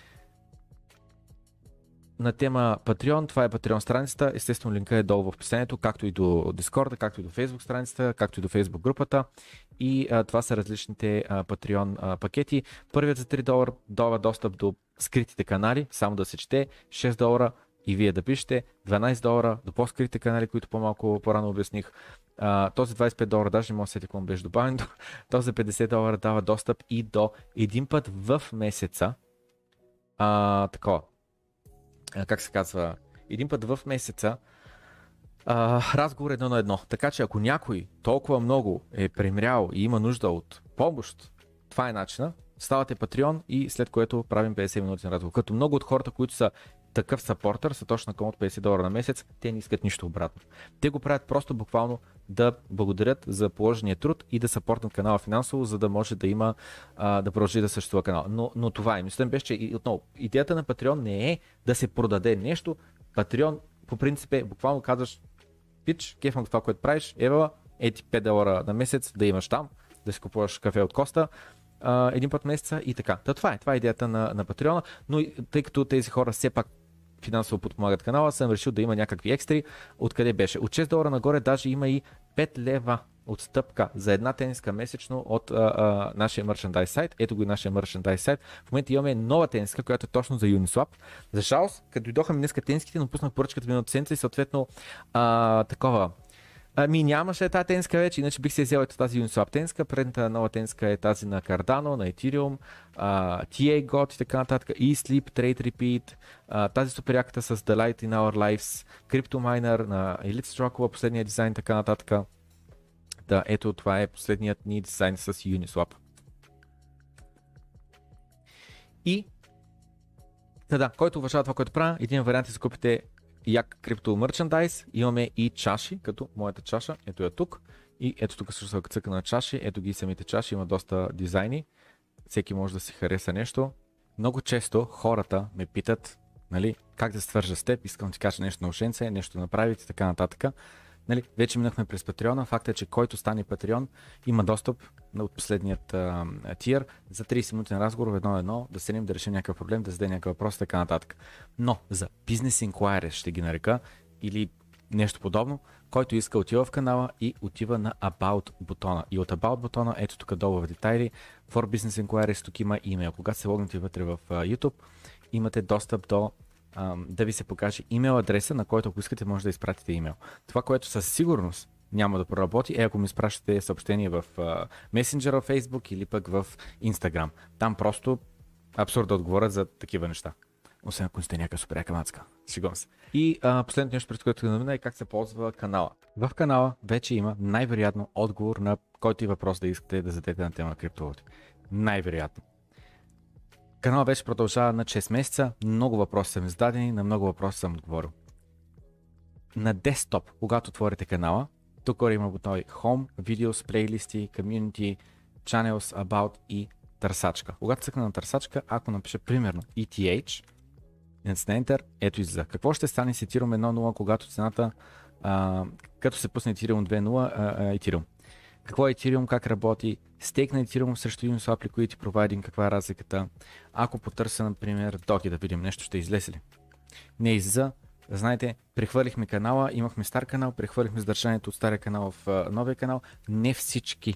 На тема Patreon, това е Patreon страницата, естествено линка е долу в описанието, както и до Discord, както и до Facebook страницата, както и до Facebook групата и това са различните Patreon пакети. Първият за $3 дава достъп до скритите канали, само да се чете, $6 и вие да пишете, $12 до по-скритите канали, които по-малко по-рано обясних. Този $25, даже не мога да сетя какво беше добавен, този $50 дава достъп и до един път в месеца, такова. Как се казва, един път в месеца разговор 1 на 1. Така че ако някой толкова много е премрял и има нужда от помощ, това е начина. Ставате Patreon и след което правим 50 минути на разговор. Като много от хората, които са такъв съпортър, са точно към от $50 на месец, те не искат нищо обратно. Те го правят просто буквално да благодарят за положения труд и да съпортнат канала финансово, за да може да има, да продължи да съществува канал. Но това е. Мислям беше, че отново, идеята на Patreon не е да се продаде нещо. Patreon по принцип е буквално казваш, пич, кефам това, което правиш, ева, ети $5 на месец да имаш там, да си купуваш кафе от Коста един път месеца и така. Това е идеята на Patreon, но тъй като тези хора все пак финансово подпомагат канала, съм решил да има някакви екстри. Откъде беше? От $6 нагоре даже има и 5 лева отстъпка за една тениска месечно от нашия мерчендайз сайт. Ето го и нашия мерчендайз сайт. В момента имаме нова тениска, която е точно за Uniswap. За жалост, като дойдоха ми днеска тениските, но пуснах поръчката миналата седмица и съответно такова. Нямаше тази тениска вече, иначе бих се взел ето тази Uniswap тениска. Предната нова тениска е тази на Cardano, на Ethereum, TA God и така нататък, eSleep, Trade Repeat, тази супер яката с The Light in Our Lives, CryptoMiner на Elite Strokova, последния дизайн, така нататък. Да, ето това е последният ни дизайн с Uniswap. И да, който уважава това, което правя, един вариант е да купите як крипто мерчендайз, имаме и чаши, като моята чаша, ето я тук и ето тук също се цъка на чаши, ето ги самите чаши, има доста дизайни, всеки може да си хареса нещо. Много често хората ме питат, нали, как да се свържа с теб, искам да ти кажа нещо на ушенце, нещо да направите и така нататък. Нали, вече минахме през Patreon, факт е, че който стане Patreon има достъп от последният тир за 30 минути на разговор едно на едно, да седнем да решим някакъв проблем, да зададе някакъв въпрос и така нататък. Но за Business Inquiries ще ги нарека или нещо подобно, който иска отива в канала и отива на About бутона. И от About бутона, ето тук долу в детайли, For Business Inquiries, тук има имейл. Когато се логнете вътре в YouTube, имате достъп до да ви се покаже имейл адреса, на който ако искате може да изпратите имейл. Това, което със сигурност няма да проработи, е ако ми изпращате съобщение в Messenger в Facebook или пък в Instagram. Там просто абсурд да отговорят за такива неща. Освен ако сте някаква супер яка мацка. Шегувам се. И последното нещо, пред което да намина е как се ползва канала. В канала вече има най-вероятно отговор на който и въпрос да искате да зададете на тема криптовалути. Най-вероятно. Канал вече продължава на 6 месеца, много въпроси са ми зададени, на много въпроси съм отговорил. На десктоп, когато отворите канала, тук има бутони Home, Videos, плейлисти, Community, Channels, About и търсачка. Когато цъкна на търсачка, ако напиша примерно ETH, и натисна Enter, ето излиза. Какво ще стане с Ethereum 1.0, когато цената, като се пусне Ethereum 2.0, Ethereum? Какво е Ethereum, как работи, стейк на Ethereum срещу Uniswap Liquidity Providing, каква е разликата. Ако потърся, например, Доги, да видим нещо, ще излезе ли. Не излиза, знаете, прехвърлихме канала, имахме стар канал, прехвърлихме съдържанието от стария канал в новия канал. Не всички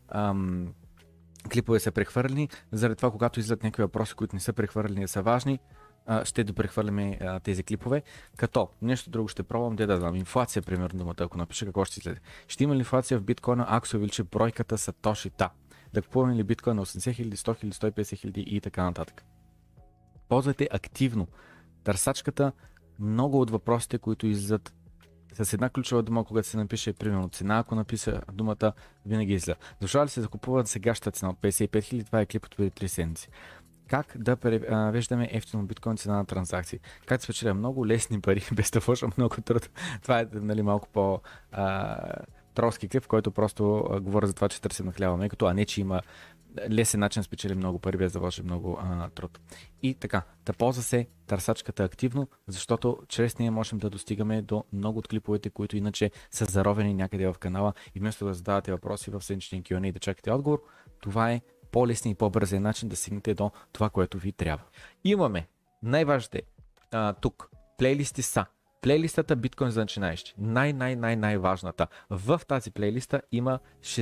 клипове са прехвърлени, заради това, когато излизат някакви въпроси, които не са прехвърлени, са важни, ще допрехвърляме тези клипове. Като нещо друго ще пробвам, да знам, инфлация, примерно думата, ако напиша какво ще излезе. Ще има ли инфлация в биткоина, ако се увеличи бройката сатошита? Да купуваме ли биткоин на 80 000, 100 000, 150 000 и така нататък. Ползвайте активно търсачката. Много от въпросите, които излизат с една ключова дума, когато се напише, примерно цена, ако напиша думата, винаги излиза. Защо ли се закупува сегашната цена от 55 000? Това е клип от преди 3 седмици. Как да превеждаме ефтино биткоин цена на транзакции? Как да спечеля много лесни пари, без да вложа много труд? Това е малко по тролски клип, в който просто говоря за това, че търсим на хляба мекото, а не че има лесен начин да спечели много пари, без да вложи много труд. И така, да ползва се търсачката активно, защото чрез нея можем да достигаме до много от клиповете, които иначе са заровени някъде в канала и вместо да задавате въпроси в седмичния Q&A и да чакате отговор, това е по-лесен и по-бързен начин да стигнете до това, което ви трябва. Имаме най-важните тук плейлисти са. Плейлистата Биткоин за начинаещи. Най-важната. В тази плейлиста има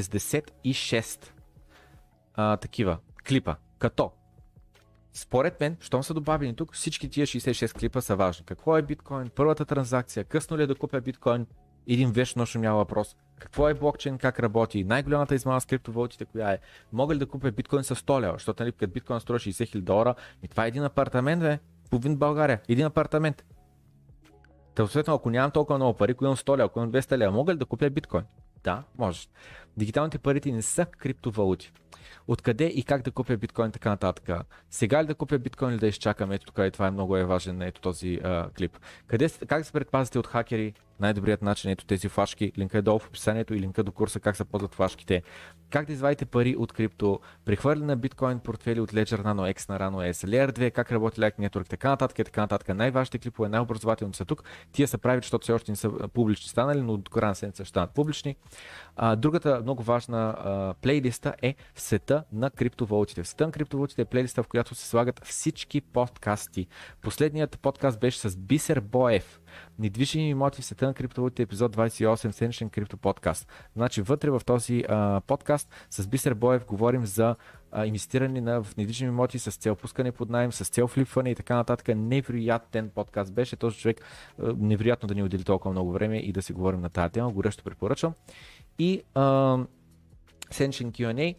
66 такива клипа. Като според мен, щом са добавени тук, всички тия 66 клипа са важни. Какво е биткоин? Първата транзакция? Късно ли е да купя биткоин? Един вечно шумял въпрос. Какво е блокчейн? Как работи? Най-голямата измама с криптовалутите коя е? Мога ли да купя биткоин с 100 лева? Защото нали, като биткоин струва 60 $000 и това е един апартамент, половин България. Един апартамент. Съответно, ако нямам толкова много пари, ако имам 100 лева, ако имам 200 лева, мога ли да купя биткоин? Да, можеш. Дигиталните парите не са криптовалути. Откъде и как да купя биткоин, така нататък. Сега ли да купя биткоин или да изчакам? Ето тук и това е много важен, ето този клип. Как да се предпазите от хакери? Най-добрият начин ето тези флашки. Линка е долу в описанието и линка до курса как се ползват флашките. Как да извадите пари от крипто? Прехвърли на биткоин портфели от Ledger Nano X на Nano S. Layer 2, как работи Lightning Network, така нататък. Най-важните клипове, най-образователни са тук. Тия са прави, защото все още не са публични станали, но до края на седмица ще станат публични. Другата много важна плейлиста е света на криптовалутите. В света на криптовалутите е плейлиста, в която се слагат всички подкасти. Последният подкаст беше с Бисер Боев. Недвижими имоти в света на криптовалутите, епизод 28, седмичен крипто подкаст. Значи вътре в този подкаст с Бисер Боев говорим за инвестиране в недвижими имоти с цел пускане под наем, с цел флипване и така нататък. Невероятен подкаст беше. Този човек невероятно да ни отдели толкова много време и да си говорим на тази тема. Горещо препоръчвам. И седмичен Q&A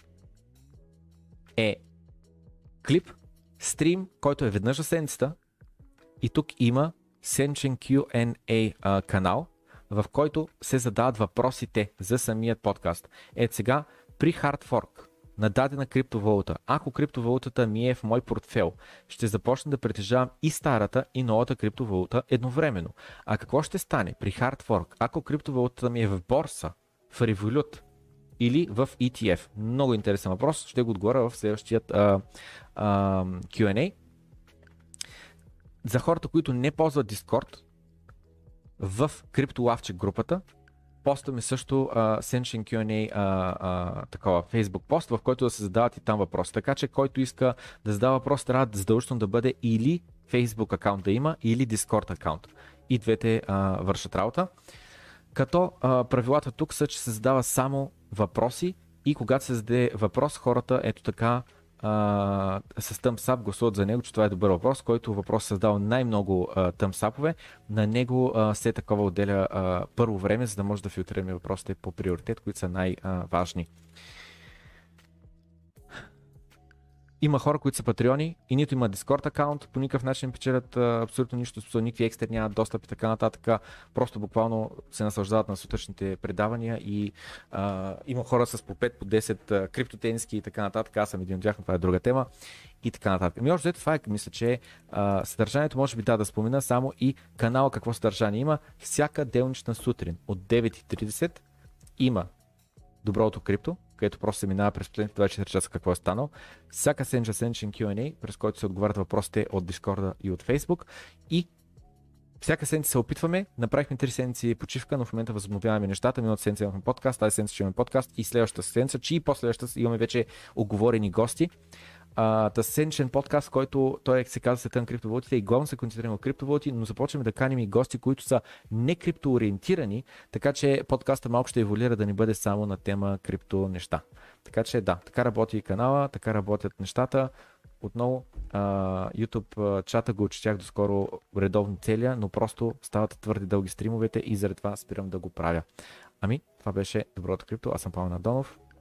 е клип, стрим, който е веднъж за седмицата и тук има седмичен Q&A канал, в който се задават въпросите за самият подкаст. Ето сега, при hard fork на дадена криптовалута, ако криптовалутата ми е в мой портфел, ще започна да притежавам и старата и новата криптовалута едновременно. А какво ще стане при hard fork, ако криптовалутата ми е в борса, в Revolut или в ETF? Много интересен въпрос, ще го отговоря в следващият Q&A. За хората, които не ползват Discord, в CryptoLavчик групата постваме също седмичен Q&A такова Facebook пост, в който да се задават и там въпроси. Така че който иска да задава въпрос, трябва да задължително да бъде или Facebook акаунт да има, или Discord акаунт. И двете вършат работа. Като правилата тук са, че се задава само въпроси и когато се зададе въпрос, хората ето така с thumbs up гласуват за него, че това е добър въпрос, който въпрос създава най-много thumbs up-ове. На него се такова отделя първо време, за да може да филтрираме въпросите по приоритет, които са най-важни. Има хора, които са патреони и нито има Discord акаунт, по никакъв начин печелят абсолютно нищо, никакви екстерни нямат достъп и така нататък. Просто буквално се наслаждават на сутрешните предавания и има хора с по 5, по 10 криптотениски и така нататък. Аз съм един от тях, но това е друга тема и така нататък. Общо взето това е, мисля, че съдържанието може би да спомена само и канала какво съдържание има. Всяка делнична сутрин от 9:30 има доброто крипто, където просто се минава през последните 24 часа какво е станало. Всяка седмичен Q&A, през който се отговарят въпросите от Discord и от Facebook. И всяка седмица се опитваме. Направихме 3 седмици почивка, но в момента възобновяваме нещата. Миналата седмица имахме подкаст, тази седмица ще имаме подкаст и следващата седмица, че и последващата имаме вече оговорени гости. седмичен подкаст, който той се казва Света на криптовалутите и главно се концентрираме в криптовалути, но започваме да каним и гости, които са не криптоориентирани, така че подкаста малко ще еволюира да ни бъде само на тема крипто неща. Така че да, така работи и канала, така работят нещата. Отново YouTube чата го четях доскоро редовно целия, но просто стават твърде дълги стримовете и заради това спирам да го правя. Ами, това беше Доброто крипто. Аз съм Пламен Андонов.